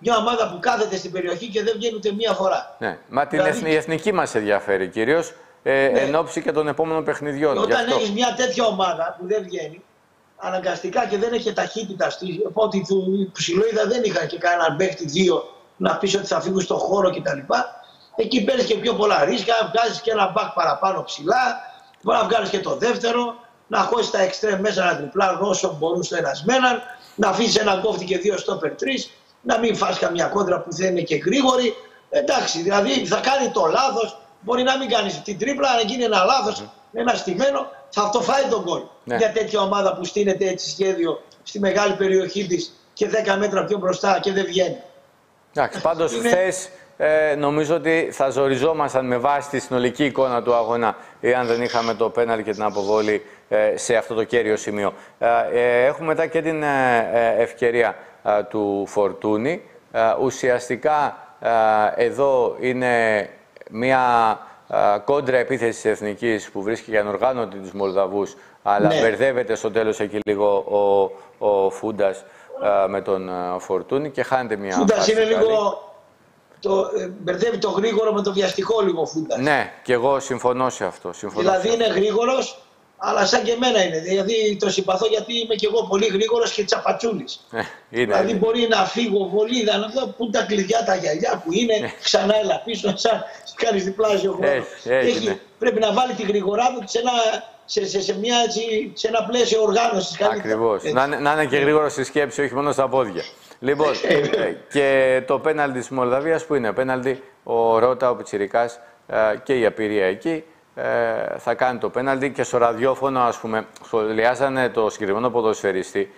Μια ομάδα που κάθεται στην περιοχή και δεν βγαίνει ούτε μία φορά. Ναι, μα την δηλαδή, εθνική, η εθνική μας ενδιαφέρει κυρίως ε, ναι. εν ώψη και των επόμενων παιχνιδιών. Και όταν έχεις μια τέτοια ομάδα που δεν βγαίνει, αναγκαστικά και δεν έχει ταχύτητα, οπότε του ψιλοείδα δεν είχαν και κανέναν παίχτη δύο να πεις ότι θα φύγουν στον χώρο κτλ. Εκεί παίρνεις και πιο πολλά ρίσκα, βγάζεις και ένα μπακ παραπάνω ψηλά, μπορεί να βγάλεις και το δεύτερο, να χώσεις τα εξτρέμ μέσα να τριπλάρουν όσο μπορούν στο ενασμέναν, να αφήσεις έναν κόφτη και δύο στόπερ τρεις, να μην φας καμιά κόντρα που δεν είναι και γρήγορη. Εντάξει, δηλαδή θα κάνει το λάθος, μπορεί να μην κάνεις την τρίπλα, να γίνει ένα λάθος, ένα στημένο, θα αυτό φάει τον γκολ. Ναι. Μια τέτοια ομάδα που στείνεται έτσι σχέδιο στη μεγάλη περιοχή της και δέκα μέτρα πιο μπροστά και δεν βγαίνει. Εντάξει, πάντως Είναι... χθες ε, νομίζω ότι θα ζοριζόμασταν με βάση τη συνολική εικόνα του αγώνα εάν δεν είχαμε το πέναλτι και την αποβόλη ε, σε αυτό το κέριο σημείο. Ε, ε, έχουμε μετά και την ε, ε, ευκαιρία ε, του Φορτούνη. Ε, ουσιαστικά ε, εδώ είναι μια ε, κόντρα επίθεση της Εθνικής που βρίσκει για ανοργάνωτη τους Μολδαβούς, αλλά ναι. μπερδεύεται στο τέλος εκεί λίγο ο, ο Φούντας ε, με τον ε, Φορτούνη και χάνεται μια Φούντας είναι καλή. λίγο... Το, ε, μπερδεύει το γρήγορο με το βιαστικό λίγο ο Φούντας. Ναι, και εγώ συμφωνώ σε αυτό. Συμφωνώ δηλαδή σε αυτό. είναι γρήγορος, αλλά σαν και εμένα είναι. Δηλαδή το συμπαθώ γιατί είμαι και εγώ πολύ γρήγορος και τσαπατσούλης. Ε, είναι, δηλαδή είναι. μπορεί να φύγω βολίδα, να δω πού τα κλειδιά τα γυαλιά που είναι, ξανά έλα πίσω, σαν κάνεις διπλάσιο χρόνο. Έχει, πρέπει να βάλει τη γρηγορά του σε ένα, σε, σε, σε, μια, έτσι, σε ένα πλαίσιο οργάνωσης. Ακριβώς. Να, να είναι και γρήγορο στη σκέψη, όχι μόνο στα πόδια. Λοιπόν, και το πέναλτι της Μολδαβίας που είναι πέναλτι, ο Ρώτα, ο Πιτσιρικάς και η απειρία εκεί θα κάνει το πέναλτι και στο ραδιόφωνο, ας πούμε, σχολιάζανε το συγκεκριμένο ποδοσφαιριστή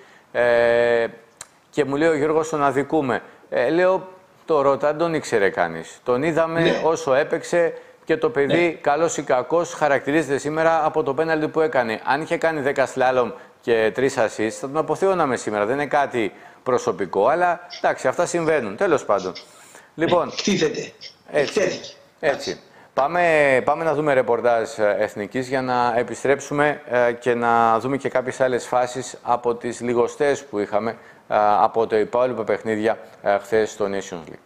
και μου λέει ο Γιώργος τον αδικούμε. Ε, λέω, το Ρώτα δεν τον ήξερε κανείς. Τον είδαμε ναι. όσο έπαιξε και το παιδί, ναι. καλός ή κακός, χαρακτηρίζεται σήμερα από το πέναλτι που έκανε. Αν είχε κάνει δέκα σλάλομ και τρεις assist, θα τον αποθεώναμε σήμερα. Δεν είναι κάτι προσωπικό, αλλά εντάξει, αυτά συμβαίνουν. Τέλος πάντων. Λοιπόν, εκτίθεται. Έτσι. έτσι. Πάμε, πάμε να δούμε ρεπορτάζ Εθνικής για να επιστρέψουμε ε, και να δούμε και κάποιες άλλες φάσεις από τις λιγοστές που είχαμε ε, από το υπόλοιπα παιχνίδια ε, χθες στο Nations League.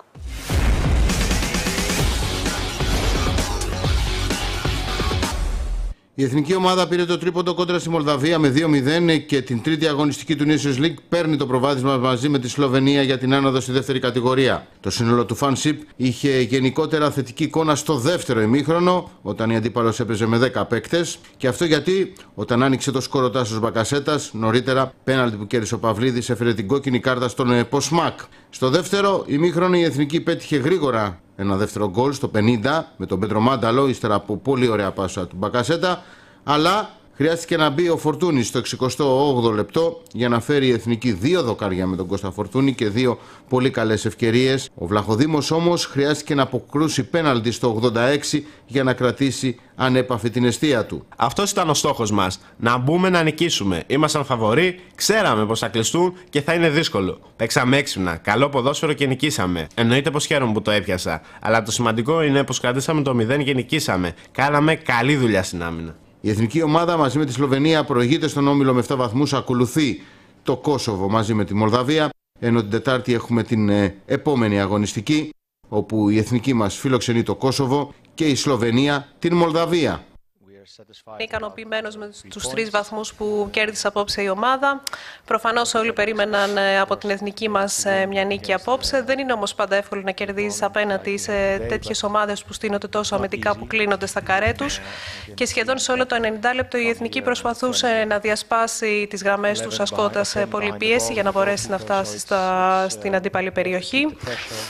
Η εθνική ομάδα πήρε το τρίποντο κόντρα στη Μολδαβία με δύο μηδέν και την τρίτη αγωνιστική του Nations League παίρνει το προβάδισμα μαζί με τη Σλοβενία για την άνοδο στη δεύτερη κατηγορία. Το σύνολο του Fanship είχε γενικότερα θετική εικόνα στο δεύτερο ημίχρονο, όταν η αντίπαλος έπαιζε με δέκα παίκτες. Και αυτό γιατί όταν άνοιξε το σκορ ο Τάσος Μπακασέτας, νωρίτερα πέναλτι που κέρδισε ο Παυλίδης έφερε την κόκκινη κάρτα στον Ποσμάκ. Στο δεύτερο ημίχρονο η εθνική πέτυχε γρήγορα ένα δεύτερο γκολ στο πενήντα με τον Πέτρο Μάνταλο, ύστερα από πολύ ωραία πάσα του Μπακασέτα, αλλά χρειάστηκε να μπει ο Φορτούνης στο εξηκοστό όγδοο λεπτό για να φέρει η εθνική δύο δοκάρια με τον Κώστα Φορτούνη και δύο πολύ καλές ευκαιρίες. Ο Βλαχοδήμος όμως χρειάστηκε να αποκρούσει πέναλτι στο ογδόντα έξι για να κρατήσει ανέπαφη την εστία του. Αυτός ήταν ο στόχος μας. Να μπούμε να νικήσουμε. Ήμασταν φαβοροί, ξέραμε πως θα κλειστούν και θα είναι δύσκολο. Παίξαμε έξυπνα, καλό ποδόσφαιρο και νικήσαμε. Εννοείται πως χαίρομαι που το έπιασα. Αλλά το σημαντικό είναι πως κρατήσαμε το μηδέν και νικήσαμε. Κάναμε καλή δουλειά στην άμυνα. Η εθνική ομάδα μαζί με τη Σλοβενία προηγείται στον όμιλο με επτά βαθμούς, ακολουθεί το Κόσοβο μαζί με τη Μολδαβία, ενώ την Τετάρτη έχουμε την ε, επόμενη αγωνιστική, όπου η εθνική μας φιλοξενεί το Κόσοβο και η Σλοβενία την Μολδαβία. Είμαι ικανοποιημένος με τους τρεις βαθμούς που κέρδισε απόψε η ομάδα. Προφανώς όλοι περίμεναν από την εθνική μας μια νίκη απόψε. Δεν είναι όμως πάντα εύκολο να κερδίζεις απέναντι σε τέτοιες ομάδες που στείνονται τόσο αμυντικά, που κλείνονται στα καρέ τους. Και σχεδόν σε όλο το ενενήντα λεπτό η εθνική προσπαθούσε να διασπάσει τις γραμμές τους ασκώντας πολλή πίεση για να μπορέσει να φτάσει στα, στην αντίπαλη περιοχή.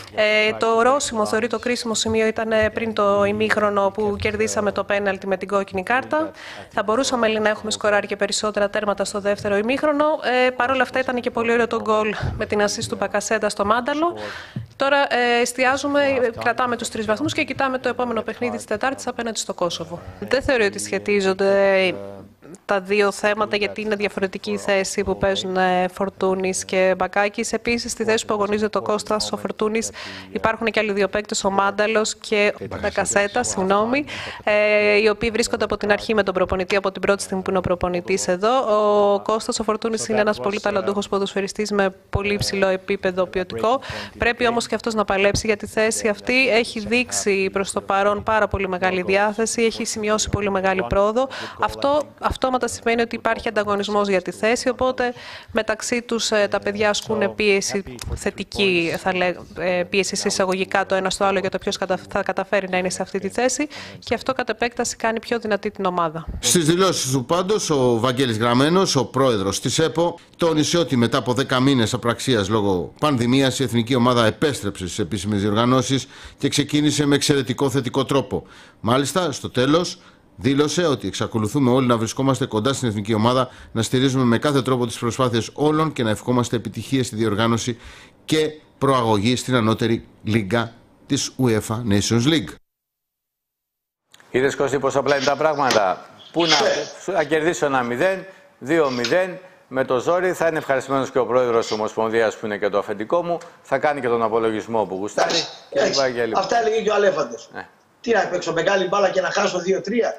Ε, το ορόσημο, θεωρεί το κρίσιμο σημείο, ήταν πριν το ημίχρονο που κερδίσαμε το πέναλτι με την κόκκινη κάρτα. Θα μπορούσαμε να έχουμε σκοράρει και περισσότερα τέρματα στο δεύτερο ημίχρονο. Ε, Παρ' όλα αυτά ήταν και πολύ ωραίο το γκολ με την ασίστ του Μπακασέτα στο Μάνταλο. Τώρα ε, εστιάζουμε, κρατάμε τους τρεις βαθμούς και κοιτάμε το επόμενο παιχνίδι της Τετάρτης απέναντι στο Κόσοβο. Δεν θεωρώ ότι σχετίζονται τα δύο θέματα, γιατί είναι διαφορετική η θέση που παίζουν Φορτούνης και Μπακάκης. Επίσης, στη θέση που αγωνίζεται ο Κώστας ο Φορτούνης υπάρχουν και άλλοι δύο παίκτες, ο Μάνταλος και ο Κασέτα, συγγνώμη, ε, οι οποίοι βρίσκονται από την αρχή με τον προπονητή, από την πρώτη στιγμή που είναι ο προπονητής εδώ. Ο Κώστας ο Φορτούνης είναι ένας πολύ ταλαντούχος ποδοσφαιριστής με πολύ υψηλό επίπεδο ποιοτικό. Πρέπει όμως και αυτός να παλέψει για τη θέση αυτή. Έχει δείξει προς το παρόν πάρα πολύ μεγάλη διάθεση, έχει σημειώσει πολύ μεγάλη πρόοδο. Αυτό αυτόματα σημαίνει ότι υπάρχει ανταγωνισμός για τη θέση, οπότε μεταξύ τους ε, τα παιδιά ασκούν πίεση θετική, θα λέγω, ε, πίεση εισαγωγικά το ένα στο άλλο για το ποιος κατα, θα καταφέρει να είναι σε αυτή τη θέση, και αυτό κατ' επέκταση κάνει πιο δυνατή την ομάδα. Στις δηλώσεις του πάντως, ο Βαγγέλης Γραμμένος, ο πρόεδρος της ΕΠΟ, τόνισε ότι μετά από δέκα μήνες απραξίας λόγω πανδημίας η εθνική ομάδα επέστρεψε στις επίσημες διοργανώσεις και ξεκίνησε με εξαιρετικό θετικό τρόπο. Μάλιστα, στο τέλος, δήλωσε ότι εξακολουθούμε όλοι να βρισκόμαστε κοντά στην εθνική ομάδα, να στηρίζουμε με κάθε τρόπο τις προσπάθειες όλων και να ευχόμαστε επιτυχίες στη διοργάνωση και προαγωγή στην ανώτερη λίγκα της UEFA Nations League. Είδες, Κώστη, πώς απλά είναι τα πράγματα. Πού να, να κερδίσω ένα μηδέν, δύο μηδέν, με το ζόρι. Θα είναι ευχαριστημένος και ο πρόεδρος της Ομοσπονδίας, που είναι και το αφεντικό μου. Θα κάνει και τον απολογισμό που γουστάρει. Αυτά έλεγε και ο Αλέφαντος. Ναι. Τι να παίξω μεγάλη μπάλα και να χάσω δύο τρία.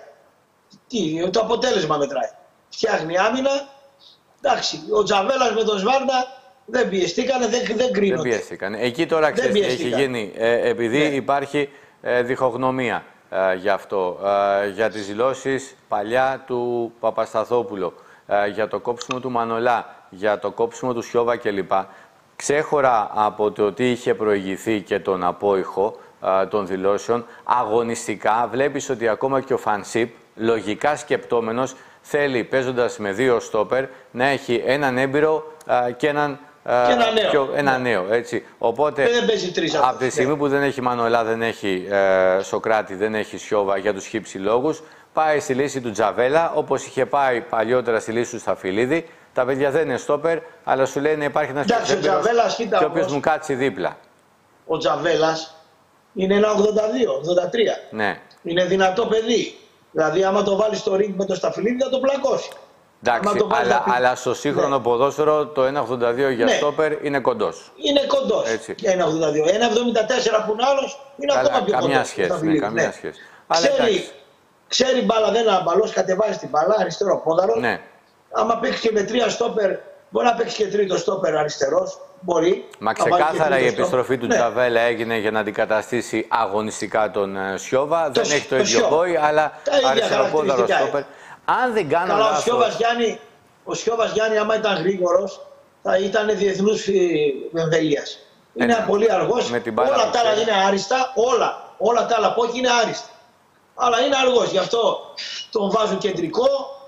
Τι, το αποτέλεσμα μετράει. Φτιάχνει άμυνα. Εντάξει, ο Τζαβέλας με τον Σβάρντα δεν πιεστήκανε, δεν, δεν κρίνονται. Δεν πιεστήκανε. Εκεί τώρα ξέρεις τι έχει γίνει. Ε, επειδή ναι. υπάρχει ε, διχογνωμία ε, για αυτό. Ε, για τις δηλώσεις παλιά του Παπασταθόπουλου. Ε, για το κόψιμο του Μανολά. Για το κόψιμο του Σιώβα κλπ. Ξέχωρα από το ότι είχε προηγηθεί και τον απόϊχο των δηλώσεων, αγωνιστικά βλέπεις ότι ακόμα και ο Φανσίπ, λογικά σκεπτόμενος, θέλει, παίζοντας με δύο στόπερ, να έχει έναν έμπειρο α, και έναν και ένα νέο. Πιο, ένα νέο έτσι. Οπότε, δεν παίζει τρεις από τη στιγμή ναι. που δεν έχει Μανολά, δεν έχει ε, Σοκράτη, δεν έχει Σιώβα για τους χύψη λόγους, πάει στη λύση του Τζαβέλα, όπως είχε πάει παλιότερα στη λύση του Σταφυλίδη. Τα παιδιά δεν είναι στόπερ, αλλά σου λέει να υπάρχει ένας έμπειρος και όποιος μου κάτσει δίπλα. Ο Τζαβέλας είναι ένα ογδόντα δύο ογδόντα τρία. Ναι. Είναι δυνατό παιδί. Δηλαδή, άμα το βάλει στο ring με το Σταφυλίδη, θα το πλακώσει. Εντάξει, αλλά, αλλά στο σύγχρονο ναι. ποδόσφαιρο το ένα ογδόντα δύο για ναι. στόπερ είναι κοντός. Είναι κοντός. ένα ογδόντα δύο. ένα εβδομήντα τέσσερα που είναι άλλος, είναι καλά, ακόμα πιο καμιά κοντός. Σχέση, ναι, καμιά ναι. σχέση. Ξέρει, ξέρει μπάλα, δεν είναι αμπαλός, κατεβάζει την μπάλα, αριστερό πόδαρο. Ναι. Άμα παίξει και με τρία στόπερ, μπορεί να παίξει και τρίτο στόπερ αριστερός. Μπορεί. Μα ξεκάθαρα η επιστροφή του ναι. Τζαβέλα έγινε για να αντικαταστήσει αγωνιστικά τον Σιώβα. Το, δεν έχει το, το ίδιο μπόι, αλλά αριστεροπόδαρο στόπερ. Αν δεν κάνω καλά, λάθος... ο Σιώβας Γιάννη, ο Σιώβας Γιάννη, άμα ήταν γρήγορος, θα ήταν διεθνούς εμβελίας. Είναι ένα, πολύ αργός. Όλα τα άλλα είναι άριστα. Όλα, όλα τα άλλα πόκι είναι άριστα. Αλλά είναι αργός. Γι' αυτό τον βάζουν κεντρικό.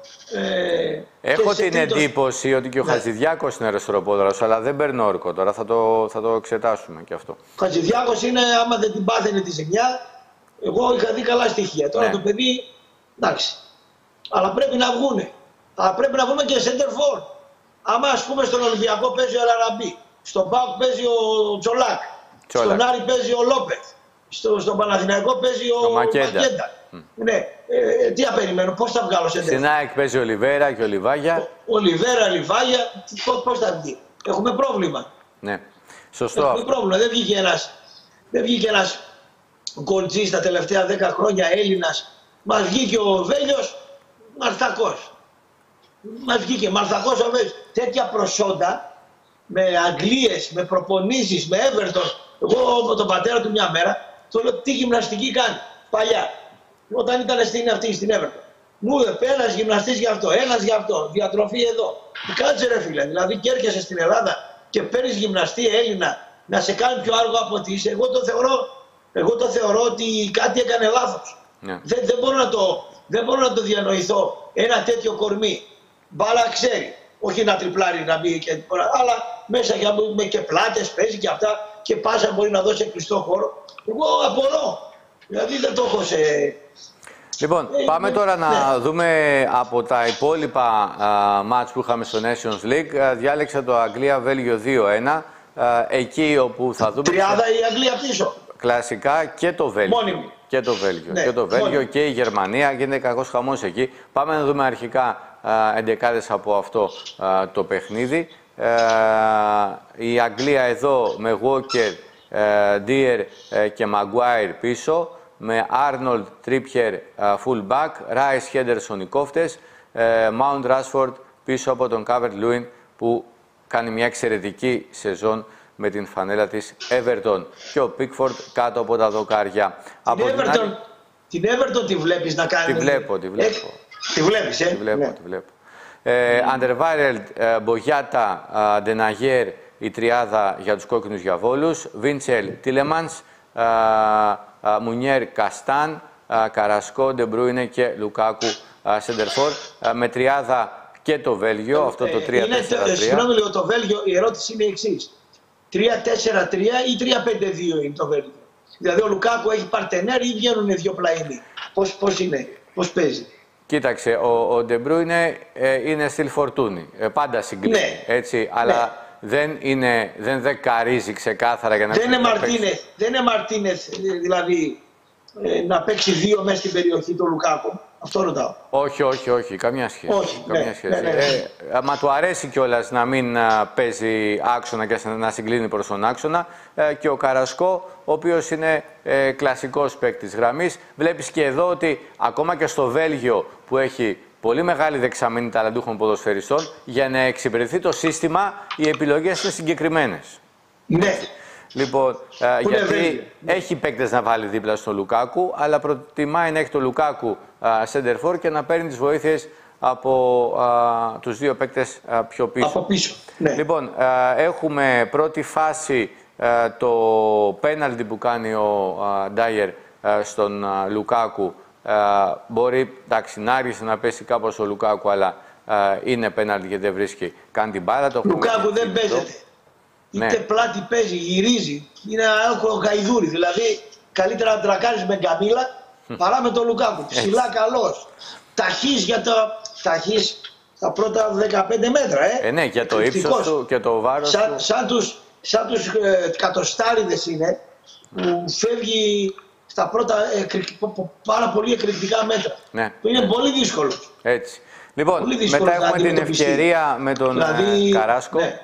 Ε, Έχω την τρίτος... εντύπωση ότι και ο ναι. Χατζηδιάκος είναι αριστεροπόδαρος, αλλά δεν παίρνω όρκο τώρα. Θα το, θα το εξετάσουμε και αυτό. Ο Χατζηδιάκος είναι, άμα δεν την πάθαινε τη ζημιά, εγώ είχα δει καλά στοιχεία. Τώρα ναι. το παιδί, εντάξει. Αλλά πρέπει να βγούνε. Αλλά πρέπει να βγούμε και center for. Άμα ας πούμε στον Ολυμπιακό παίζει ο Αραραμπή, στον ΠΑΟΚ παίζει ο Τσολάκ, Τσολάκ. στον Άρη παίζει ο Λόπετ, στο, στον Παναθηναϊκό παίζει ο, ο Μακέντα. Mm. Ναι, ε, τι απεριμένω, πώς θα βγάλω center for. Στην ΑΕΚ παίζει ο Ολιβέρα και ο Λιβάγια. Ο Ολιβέρα, Λιβάγια, πώς θα βγει. Έχουμε πρόβλημα. Ναι, σωστό. Έχουμε πρόβλημα. Δεν βγήκε ένας, δεν βγήκε ένας γκολτζής τα τελευταία δέκα χρόνια Έλληνας. Μας βγήκε ο Βέλιος Μαρθακός. Μας βγήκε Μαρθακός ο Βέλιος. Τέτοια προσόντα, με Αγγλίες, με προπονήσεις, με Everton. Εγώ με τον πατέρα του μια μέρα, το λέω τι γυμναστική κάνει. Παλιά, όταν ήταν στην αυτή, στην Everton. Μου είπε ένας γυμναστής για αυτό, ένας για αυτό, διατροφή εδώ. Κάτσε ρε φίλε, δηλαδή και έρχεσαι στην Ελλάδα και παίρνεις γυμναστή Έλληνα να σε κάνει πιο άργο από ότι είσαι. Εγώ το θεωρώ, εγώ το θεωρώ ότι κάτι έκανε λάθος. Yeah. Δεν, δεν, μπορώ να το, δεν μπορώ να το διανοηθώ. Ένα τέτοιο κορμί, μπάλα ξέρει. Όχι να τριπλάρει να μπει και αλλά μέσα για, με και πλάτες παίζει και αυτά και πάσα μπορεί να δώσει κλειστό χώρο. Εγώ απορώ. Δηλαδή δεν το έχω σε... Λοιπόν, ε, πάμε ε, τώρα να ναι. δούμε από τα υπόλοιπα μάτς που είχαμε στο Nations League. Α, διάλεξα το Αγγλία-Βέλγιο δύο ένα. Α, εκεί όπου θα δούμε... Τριάδα η Αγγλία πίσω. Κλασικά και το Βέλγιο. Μόνιμη. Και το Βέλγιο. Ναι, και το Βέλγιο μόνιμη. Και η Γερμανία. Γίνεται κακός χαμός εκεί. Πάμε να δούμε αρχικά εντεκάδες από αυτό α, το παιχνίδι. Ε, η Αγγλία εδώ με Walker, ε, Deer ε, και Maguire πίσω, με Arnold, Trippier, full back, Rice, Henderson οι κόφτες, ε, Mount, Rashford πίσω από τον Calvert-Lewin που κάνει μια εξαιρετική σεζόν με την φανέλα της Everton και ο Pickford κάτω από τα δοκάρια. Την, από Everton, την, άλλη... την Everton τη βλέπεις να κάνει... Τη βλέπω, τη βλέπω. Ε, τη βλέπεις, ε? Τη βλέπω, ναι. τη βλέπω. Ε, Anderweireld, Μπογιάτα, Ντεναγέρ, η τριάδα για τους κόκκινους διαβόλους, Βίντσελ, Τίλεμανς, Μουνιέρ, Καστάν, Καρασκό, Ντεμπρούινε και Λουκάκου, Σεντερφόρ, με τριάδα και το Βέλγιο, αυτό το τρία τέσσερα τρία. Συγγνώμη λίγο, το Βέλγιο, η ερώτηση είναι η εξής. τρία τέσσερα τρία ή τρία πέντε δύο είναι το Βέλγιο? Δηλαδή ο Λουκάκου έχει παρτενέρ ή βγαίνουν δύο πλαϊνοί? Πώς, πώς είναι, πώς παίζει? Κοίταξε, ο, ο Ντεμπρούινε ε, είναι στυλ φορτούνι, ε, πάντα συγκλίνει, ναι. έτσι, αλλά ναι. δεν, είναι, δεν δεκαρίζει ξεκάθαρα για να... Δεν είναι Μαρτίνεθ, δεν είναι Μαρτίνεθ, δηλαδή ε, να παίξει δύο μέσα στην περιοχή του Λουκάκου. Αυτό ρωτάω. Όχι, όχι, όχι. Καμιά σχέση. Όχι, καμιά ναι, σχέση. Ναι, ναι, ναι. Ε, μα του αρέσει κιόλας να μην α, παίζει άξονα και να συγκλίνει προς τον άξονα. Ε, και ο Καρασκό, ο οποίος είναι ε, κλασικός παίκτης γραμμής. Βλέπεις και εδώ ότι ακόμα και στο Βέλγιο που έχει πολύ μεγάλη δεξαμενή ταλαντούχων ποδοσφαιριστών, για να εξυπηρετηθεί το σύστημα, οι επιλογές είναι συγκεκριμένες. Ναι. Λοιπόν, ε, γιατί έχει παίκτες να βάλει δίπλα στο Λουκάκου, αλλά προτιμάει να έχει το Λουκάκου σέντερφορ και να παίρνει τις βοήθειες από α, τους δύο παίκτες α, πιο πίσω. Από πίσω. Ναι. Λοιπόν, α, έχουμε πρώτη φάση α, το πέναλτι που κάνει ο α, Ντάιερ α, στον α, Λουκάκου. Α, μπορεί, εντάξει, να άργησε να πέσει κάπως ο Λουκάκου, αλλά α, είναι πέναλτι γιατί δεν βρίσκει καν την μπάλα. Το Λουκάκου δεν παίζεται. Είτε ναι. πλάτη παίζει, γυρίζει. Είναι ένα γαϊδούρι. Δηλαδή, καλύτερα να τρακάρεις με Γκαμίλα παρά με τον Λουκάκου. Ψηλά καλός. Ταχύς για τα, ταχύς τα πρώτα δεκαπέντε μέτρα. Ε, ε ναι, για το ύψος του και το βάρος σαν, του. Σαν τους, σαν τους ε, κατοστάριδες είναι που φεύγει στα πρώτα ε, πάρα πολύ εκρηκτικά μέτρα. Ναι. Που είναι ναι. πολύ δύσκολο. Έτσι. Λοιπόν, μετά έχουμε την ευκαιρία με τον δηλαδή, Καράσκο. Ναι.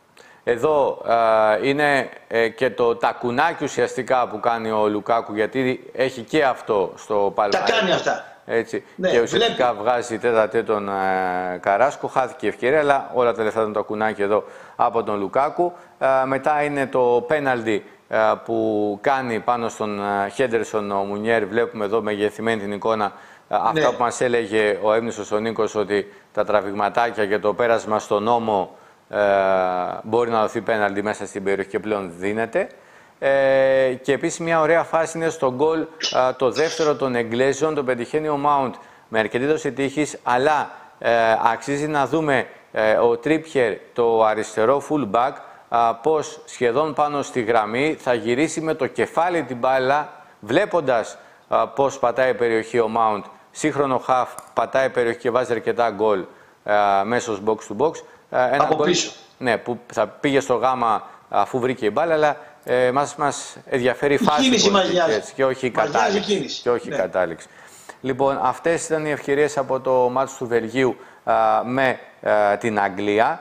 Εδώ α, είναι ε, και το τακουνάκι ουσιαστικά που κάνει ο Λουκάκου, γιατί έχει και αυτό στο Παλμάρι. Τα κάνει αυτά. Έτσι. Ναι, και ουσιαστικά βλέπει. βγάζει τέτα-τέ τον ε, Καράσκο, χάθηκε η ευκαιρία, αλλά όλα τα λεφτά ήταν το τακουνάκι εδώ από τον Λουκάκου. Α, μετά είναι το πέναλτι α, που κάνει πάνω στον Χέντερσον ο Μουνιέρ. Βλέπουμε εδώ μεγεθυμένη την εικόνα. Ναι. Αυτά που μας έλεγε ο έμνησος ο Νίκος, ότι τα τραβηγματάκια και το πέρασμα στον νόμο Ε, μπορεί να δοθεί πέναλτι μέσα στην περιοχή και πλέον δίνεται. Ε, και επίσης μια ωραία φάση είναι στο γκολ ε, το δεύτερο των Εγγλέζων, το πετυχαίνει ο Mount με αρκετή δόση τύχης, αλλά ε, αξίζει να δούμε ε, ο Trippier, το αριστερό full back, ε, πως σχεδόν πάνω στη γραμμή θα γυρίσει με το κεφάλι την μπάλα, βλέποντας ε, πως πατάει η περιοχή ο Mount, σύγχρονο half, πατάει η περιοχή και βάζει αρκετά γκολ ε, μέσω box to box. Ένα από γκολ, πίσω. Ναι, που θα πήγε στο γάμα αφού βρήκε η μπάλα, αλλά ε, μας, μας ενδιαφέρει η φάση κίνηση μας και όχι η κατάληξη. Και όχι ναι. κατάληξη. Λοιπόν, αυτές ήταν οι ευκαιρίες από το μάτς του Βελγίου α, με α, την Αγγλία.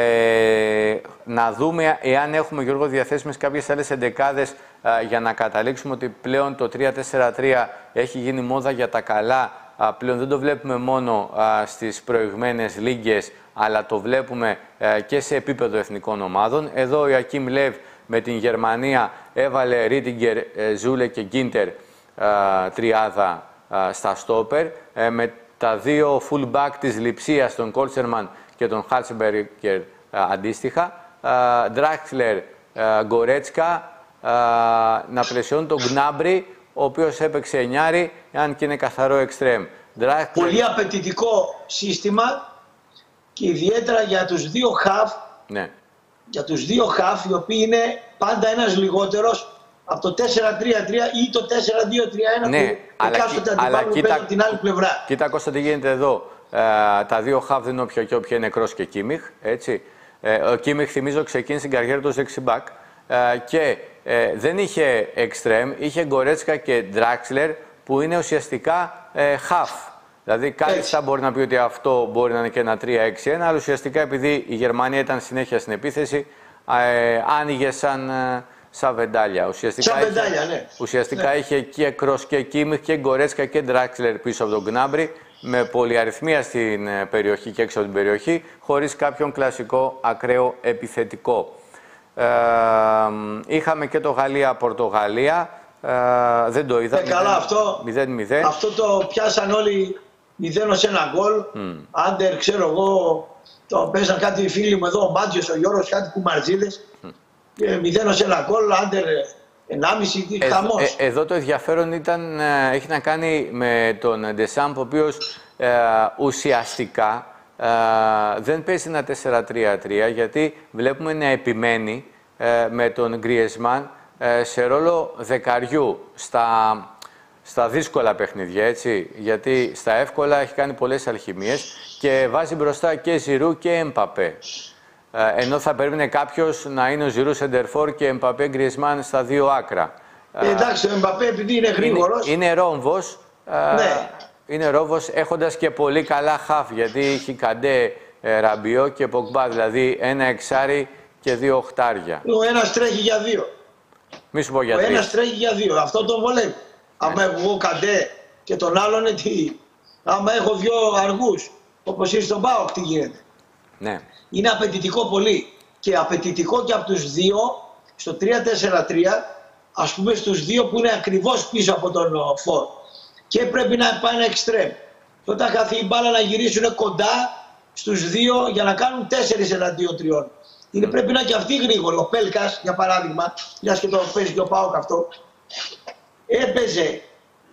Ε, να δούμε εάν έχουμε, Γιώργο, διαθέσιμες κάποιες άλλες εντεκάδες α, για να καταλήξουμε ότι πλέον το τρία τέσσερα τρία έχει γίνει μόδα για τα καλά. Α, πλέον δεν το βλέπουμε μόνο α, στις προηγμένες λίγκες, αλλά το βλέπουμε ε, και σε επίπεδο εθνικών ομάδων. Εδώ ο Ιακίμ Λεβ με την Γερμανία έβαλε Ρίτιγκερ, ε, Ζούλε και Γκίντερ ε, τριάδα ε, στα στόπερ, ε, με τα δύο full back της Λειψίας, τον Κόλτσερμαν και τον Χάτσεμπεργκερ ε, αντίστοιχα. Ντράξλερ, ε, Γκορέτσκα, ε, να πλαισιώνει τον Γκνάμπρι, ο οποίος έπαιξε εννιάρι, αν και είναι καθαρό εξτρέμ. Πολύ απαιτητικό σύστημα. Και ιδιαίτερα για τους δύο χαφ, ναι. για τους δύο χαφ, οι οποίοι είναι πάντα ένας λιγότερος από το τέσσερα τρία τρία ή το τέσσερα δύο τρία ένα, ναι, που εκάστοτε αντιπάλου παίζουν από την άλλη πλευρά. Κοίτα, Κώστα, τι γίνεται εδώ. Ε, τα δύο χαφ δεν είναι όποια και όποια είναι Κρός και Κίμιχ. Έτσι. Ε, ο Κίμιχ, θυμίζω, ξεκίνησε την καριέρα του ως δεξιμπάκ ε, και ε, δεν είχε εξτρέμ, είχε Γκορέτσκα και Ντράξλερ, που είναι ουσιαστικά ε, χαφ. Δηλαδή, κάλλιστα μπορεί να πει ότι αυτό μπορεί να είναι και ένα τρία έξι ένα, αλλά ουσιαστικά επειδή η Γερμανία ήταν συνέχεια στην επίθεση, ε, άνοιγε σαν, ε, σαν βεντάλια. Ουσιαστικά, σαν βεντάλια, είχε, ναι. ουσιαστικά ναι. είχε και Κρος και Κίμιχ και Γκορέτσκα και Ντράξλερ πίσω από τον Γκνάμπρι, με πολυαριθμία στην περιοχή και έξω από την περιοχή, χωρίς κάποιον κλασικό ακραίο επιθετικό. Ε, είχαμε και το Γαλλία-Πορτογαλία. Ε, δεν το είδα. Ε, καλά, αυτό, μηδέν μηδέν. αυτό το πιάσαν όλοι μηδέν ως ένα γκολ. Mm. Άντερ, ξέρω εγώ, το παίζαν κάτι φίλοι μου εδώ, ο Μάτζιος, ο Γιώργος, κάτι κουμαρτζίδες. Mm. Ε, μηδέν ως ένα γκολ, Άντερ ενάμιση, ε, χαμός. Ε, εδώ το ενδιαφέρον ήταν, ε, έχει να κάνει με τον Ντεσάμπ, ο οποίος ε, ουσιαστικά ε, δεν παίζει ένα τέσσερα τρία τρία, γιατί βλέπουμε να επιμένει ε, με τον Γκριεσμάν σε ρόλο δεκαριού στα, στα δύσκολα παιχνίδια, έτσι, γιατί στα εύκολα έχει κάνει πολλές αλχημίες και βάζει μπροστά και Ζιρού και Εμπαπέ. Ενώ θα περίμενε κάποιος να είναι ο Ζιρού σεντερφόρ και Εμπαπέ Γκριεσμάν στα δύο άκρα. Ε, εντάξει, ο Εμπαπέ επειδή είναι γρήγορος. Είναι, είναι ρόμβος, ναι. είναι ρόμβος έχοντας και πολύ καλά χαφ, γιατί έχει Καντέ, Ραμπιό και Πογμπά, δηλαδή ένα εξάρι και δύο οχτάρια. Ο ένας τρέχει για δύο. Μη σου πω για ο τρεις. ένας τρέχει για δύο. Αυτό το βολεύει. Ναι. Άμα έχω εγώ Καντέ και τον άλλον τι. Άμα έχω δύο αργούς, όπως είναι στον ΠΑΟΚ, τι γίνεται. Ναι. Είναι απαιτητικό πολύ. Και απαιτητικό και από τους δύο, στο τρία τέσσερα τρία, ας πούμε στους δύο που είναι ακριβώς πίσω από τον φορ. Και πρέπει να πάει ένα εξτρέμ. Και όταν χαθεί η μπάλα να γυρίσουν κοντά στους δύο για να κάνουν τέσσερις εναντίον τριών. Είναι, πρέπει να είναι και αυτοί γρήγοροι. Ο Πέλκας, για παράδειγμα, μιας και το παίζει και ο ΠΑΟΚ αυτό, έπαιζε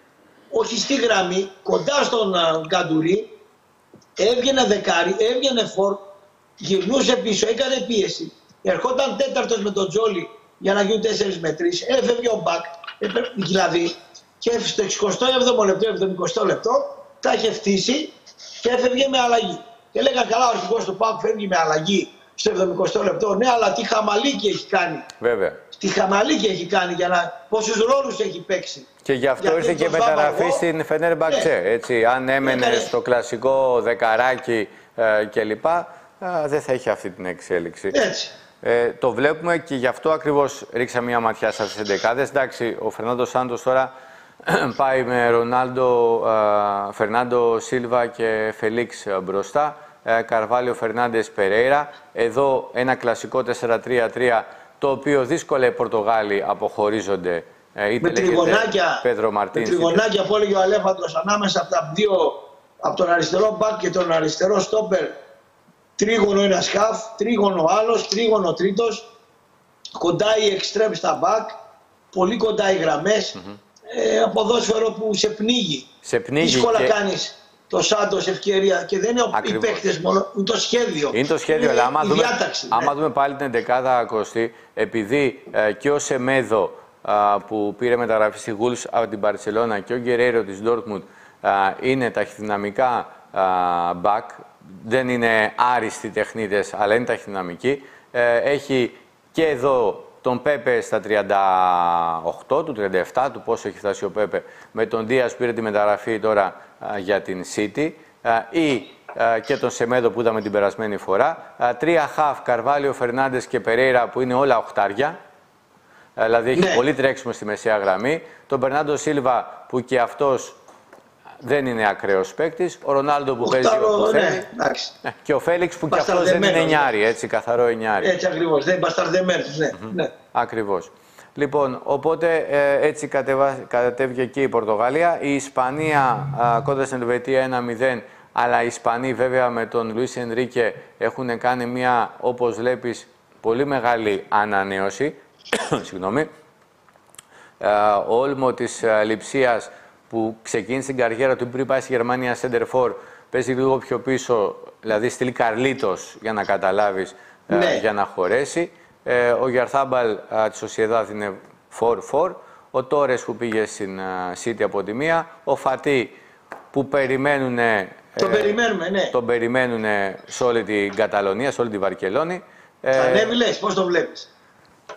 όχι στη γραμμή, κοντά στον Γκαντουρί, έβγαινε δεκάρι, έβγαινε φορ, γυρνούσε πίσω, έκανε πίεση. Ερχόταν τέταρτος με τον Τζόλι για να γίνουν τέσσερις με τρεις, έφευγε ο Μπακ, δηλαδή, και στο εξηκοστό έβδομο λεπτό, εβδομηκοστό λεπτό, τα είχε φτύσει και έφευγε με αλλαγή. Και λέγανε καλά, ο αρχηγός του ΠΑΟΚ φεύγει με αλλαγή στο εβδομηκοστό λεπτό. Ναι, αλλά τι χαμαλίκι έχει κάνει. Βέβαια. Τι χαμαλίκι έχει κάνει, για να πόσους ρόλους έχει παίξει. Και γι' αυτό ήρθε και μεταγραφή εγώ... στην Φενέρμπαξε. Ναι. Έτσι, αν έμενε ναι, στο κλασικό δεκαράκι ε, κλπ. Ε, δεν θα είχε αυτή την εξέλιξη. Έτσι. Ε, το βλέπουμε και γι' αυτό ακριβώς ρίξα μια ματιά στις εντεκάδες. Εντάξει, ο Φερνάντο Σάντος τώρα πάει με Ρονάλντο, ε, Φερνάντο Σίλβα και Φελίξ μπροστά. Καρβάλιο Φερνάντες Περέιρα. Εδώ ένα κλασικό τέσσερα τρία τρία, το οποίο δύσκολα οι Πορτογάλοι αποχωρίζονται. Είτε με τριγωνάκια, Πέδρο Μαρτίνς, με τριγωνάκια που έλεγε ο Αλέφαντρος ανάμεσα από τα δύο, από τον αριστερό μπακ και τον αριστερό στόπερ. Τρίγωνο ένα χαφ, τρίγωνο άλλος, τρίγωνο τρίτος. Κοντά οι εξτρέμ στα μπακ, πολύ κοντά οι γραμμές. Mm-hmm. ε, ποδόσφαιρο που σε πνίγει. Σε πνίγει δύσκολα και... κάνεις το Σάντος ευκαιρία και δεν είναι ακριβώς οι παίκτες μόνο, είναι το σχέδιο. Είναι το σχέδιο, αλλά άμα, δούμε, διάταξη, άμα ναι. δούμε πάλι την εντεκάδα Κωστή, επειδή ε, και ο Σεμέδο α, που πήρε μεταγραφή στη Γουλς από την Μπαρσελόνα και ο Γκερέιρο της Ντόρτμουντ είναι ταχυδυναμικά μπακ, δεν είναι άριστοι τεχνίτες, αλλά είναι ταχυδυναμικοί. Ε, έχει και εδώ τον Πέπε στα τριάντα οκτώ του, τριάντα επτά του, πόσο έχει φτάσει ο Πέπε, με τον Δίας που πήρε τη μεταγραφή τώρα α, για την City, α, ή α, και τον Σεμέδο που είδαμε την περασμένη φορά. Α, τρία χαφ, Καρβάλιο, Φερνάντες και Περέιρα που είναι όλα οχτάρια. Α, δηλαδή έχει ναι. πολύ τρέξιμο στη μεσαία γραμμή. Τον Μπερνάντο Σίλβα που και αυτός δεν είναι ακραίος παίκτης. Ο Ρονάλντο που παίζει όπου ναι, θέλει. Ναι. Και ο Φέλιξ που και αυτός δεν είναι εννιάρι, έτσι, καθαρό εννιάρι. Έτσι ακριβώς, δεν είναι μπασταρδεμένος, ναι. Mm-hmm. ναι. Ακριβώς. Λοιπόν, οπότε ε, έτσι κατεβα... κατέβηκε και η Πορτογαλία. Η Ισπανία α, κόντρα στην Ελβετία ένα μηδέν, αλλά οι Ισπανοί βέβαια με τον Λουίς Ενρίκε έχουν κάνει μια, όπως βλέπεις, πολύ μεγάλη ανανέωση. Συγγνώμη. Ε, ο Όλμο της ε, Λειψίας που ξεκίνησε την καριέρα του πριν πάει στη Γερμανία Center For, παίζει λίγο πιο πίσω, δηλαδή στυλ Καρλίτος για να καταλάβεις, ναι. ε, για να χωρέσει. Ε, ο Γιαρθάμπαλ της Σοσιεδάδ είναι φορ φορ. Ο Τόρες που πήγε στην uh, City από τη μία. Ο Φατί που περιμένουν. Τον ε, περιμένουμε, ναι. Τον περιμένουν σε όλη την Καταλωνία, σε όλη τη Βαρκελόνη. Θα ανέβει, λες, πώς το βλέπεις.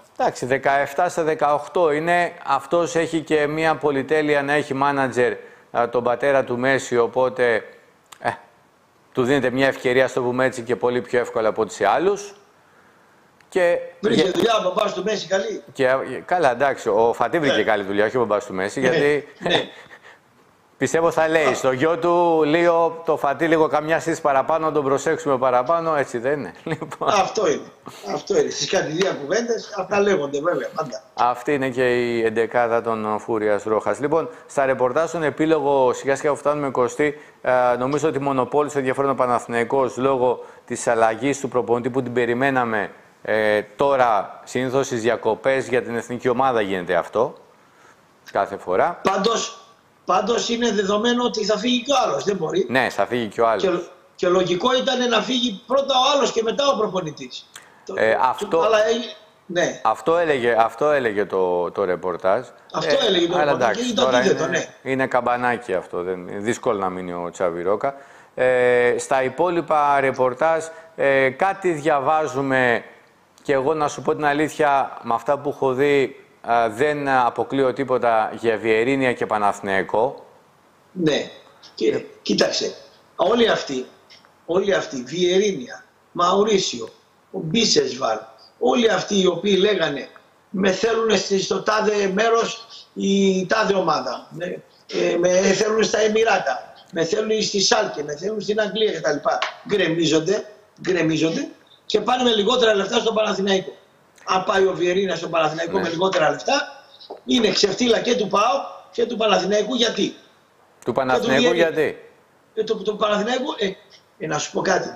Εντάξει, δεκαεπτά στα δεκαοκτώ είναι. Αυτός έχει και μια πολυτέλεια να έχει μάνατζερ α, τον πατέρα του Μέση, οπότε ε, του δίνεται μια ευκαιρία, στο πούμε έτσι, και πολύ πιο εύκολα από ό,τι σε άλλους. Και... Βρήκε δουλειά ο μπαμπάς του Μέση καλή. Και, καλά, εντάξει, ο Φατί βρήκε ναι. καλή δουλειά, όχι ο μπαμπάς του Μέση, γιατί ναι. πιστεύω θα λέει στο γιο του λίγο το Φατί λίγο καμιά στήση παραπάνω, να τον προσέξουμε παραπάνω, έτσι δεν είναι. Λοιπόν. Αυτό είναι. Αυτό είναι. Στις κατηδία κουβέντες αυτά λέγονται βέβαια πάντα. Αυτή είναι και η εντεκάδα των Φούριας Ρόχας. Λοιπόν, στα ρεπορτάζ στον επίλογο σιγά σιγά που φτάνουμε εικοστή, νομίζω ότι μονοπόλησε ενδιαφέρον ο Παναθηναϊκός λόγω της αλλαγής του προπονητή που την περιμέναμε. Ε, τώρα συνήθως στις διακοπές για την εθνική ομάδα γίνεται αυτό κάθε φορά. Πάντως, πάντως είναι δεδομένο ότι θα φύγει και ο άλλος, δεν μπορεί. Ναι, θα φύγει και ο άλλος. Και, και λογικό ήταν να φύγει πρώτα ο άλλος και μετά ο προπονητής. Ε, αυτό, το, αλλά, ναι. αυτό, έλεγε, αυτό έλεγε το, το ρεπορτάζ. Αυτό ε, έλεγε το αλλά ρεπορτάζ. Εντάξει, το τώρα είναι, ναι. είναι καμπανάκι αυτό. Δεν, είναι δύσκολο να μείνει ο Τσάβη Ρόκα. Ε, στα υπόλοιπα ρεπορτάζ ε, κάτι διαβάζουμε. Και εγώ να σου πω την αλήθεια, με αυτά που έχω δει α, δεν αποκλείω τίποτα για Βιερίνια και Παναθηναϊκό. Ναι, και, κοίταξε, όλοι αυτοί, όλοι αυτοί, Βιερίνια, Μαουρίσιο, ο Μπίσεσβαρ, όλοι αυτοί οι οποίοι λέγανε με θέλουν στο τάδε μέρος η τάδε ομάδα, με, ε, με θέλουν στα Εμιράτα, με θέλουν στη Σάλκε, με θέλουν στην Αγγλία κτλ. Γκρεμίζονται, γκρεμίζονται. Και πάνε με λιγότερα λεφτά στον Παναθηναϊκό. Αν πάει ο Βιερίνια στον Παναθηναϊκό ναι. με λιγότερα λεφτά, είναι ξεφτύλα και του ΠΑΟΚ και του Παναθηναϊκού. Γιατί? Του Παναθηναϊκού του γιατί? Ε, του, του Παναθηναϊκού, ε, ε, να σου πω κάτι.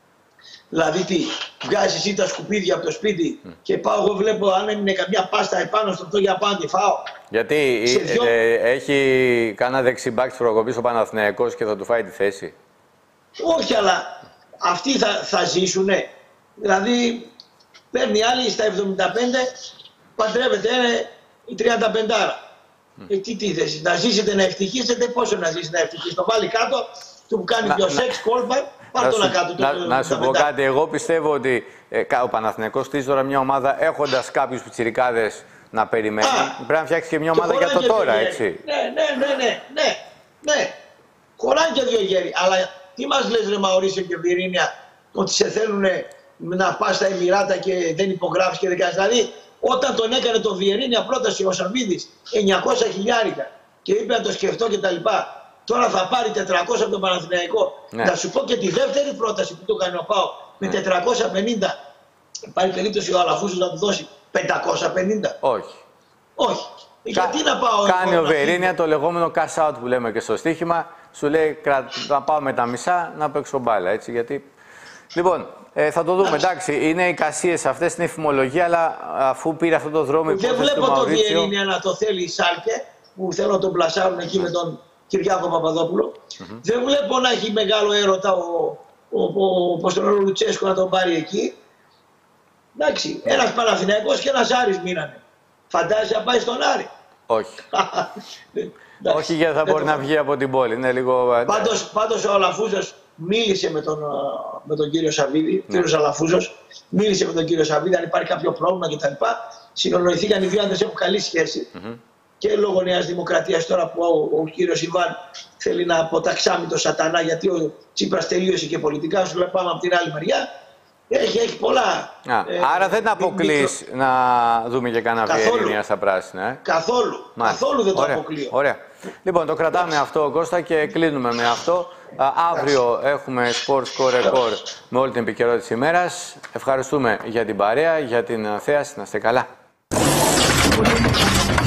Δηλαδή τι, βγάζεις εσύ τα σκουπίδια από το σπίτι mm. και πάω εγώ βλέπω αν έμεινε καμιά πάστα επάνω στο αυτό για πάνω και φάω. Γιατί δυο... ε, ε, έχει κάνα δεξιμπάκ της προκοπής ο Παναθηναϊκός και θα του φάει τη θέση. Όχι, αλλά αυτοί θα, θα ζήσουνε. Δηλαδή, παίρνει άλλη στα εβδομήντα πέντε, παντρεύεται είναι η τριάντα πέντε άρα. Mm. Ε, τι, τι θες, να ζήσετε να ευτυχίσετε, πόσο να ζήσει να ευτυχίσει. Το βάλει κάτω, του που κάνει πιο σεξ, κόλπα, πάρ' το να κάτω. Να, το, να σου πω κάτι, εγώ πιστεύω ότι ε, ο Παναθηναϊκός στήσει τώρα μια ομάδα έχοντας κάποιους πιτσιρικάδες να περιμένει. Α, πρέπει να φτιάξει και μια ομάδα και για το τώρα, έτσι. Ναι, ναι, ναι, ναι, ναι, ναι. Χωράει και δύο γέροι. Αλλά τι μας λες ρε Μαουρίσιο και Βιερίνια, ότι σε θέλουν να πας στα Εμιράτα και δεν υπογράφεις και δεν κάνεις. Δηλαδή, όταν τον έκανε τον Βιερίνια πρόταση ο Σαββίδης εννιακόσια χιλιάρικα και είπε να το σκεφτώ κτλ. Τώρα θα πάρει τετρακόσια από τον Παναθηναϊκό. Ναι. Να σου πω και τη δεύτερη πρόταση που του έκανε ο ΠΑΟ με ναι. τετρακόσια πενήντα. Υπάρχει περίπτωση ο Αλαφούσος να του δώσει πεντακόσια πενήντα. Όχι. Όχι. Γιατί να πάω. Κάνει ο Βιερίνια το λεγόμενο cash out που λέμε και στο στοίχημα. Σου λέει να πάω με τα μισά να παίξω μπάλα. Έτσι, γιατί... Λοιπόν, ε, θα το δούμε. Εντάξει, είναι οι κασίες αυτές, είναι η φημολογία, αλλά αφού πήρε αυτό το δρόμο. Δεν βλέπω το Βιερίνια να το θέλει η Σάλκε, που θέλω να τον πλασάρουν εκεί με τον Κυριάκο Παπαδόπουλο. Mm-hmm. Δεν βλέπω να έχει μεγάλο έρωτα ο, ο, ο, ο, ο Λουτσέσκο να τον πάρει εκεί. Εντάξει, mm-hmm. ένας Παναθηναϊκός και ένας Άρης μείνανε. Φαντάζεσαι να πάει στον Άρη. Όχι. Όχι, γιατί θα μπορεί να βγει από την πόλη. Είναι λίγο... Πάντως, πάντως ο Αλαφούζος μίλησε με τον, με τον κύριο Σαββίδη, ναι. κύριος Αλαφούζος, μίλησε με τον κύριο Σαββίδη αν υπάρχει κάποιο πρόβλημα κτλ. Συνονοηθήκαν οι δύο άντρες, έχουν καλή σχέση. Mm-hmm. Και λόγω Νέας Δημοκρατίας τώρα που ο, ο κύριος Ιβάν θέλει να αποταξάμει το σατανά γιατί ο Τσίπρας τελείωσε και πολιτικά, σου λέει πάμε από την άλλη μεριά. Έχει, έχει πολλά. Α, ε, άρα δεν αποκλείς μικρό... να δούμε και κανένα Βιερίνια στα πράσινα. Ε? Καθόλου. Μάλιστα. Καθόλου δεν το ωραία, αποκλείω. Ωραία. Λοιπόν, το κρατάμε αυτό, Κώστα, και κλείνουμε με αυτό. Α, αύριο έχουμε Sports Score Record με όλη την επικαιρότητα της ημέρας. Ευχαριστούμε για την παρέα, για την θέαση. Να είστε καλά.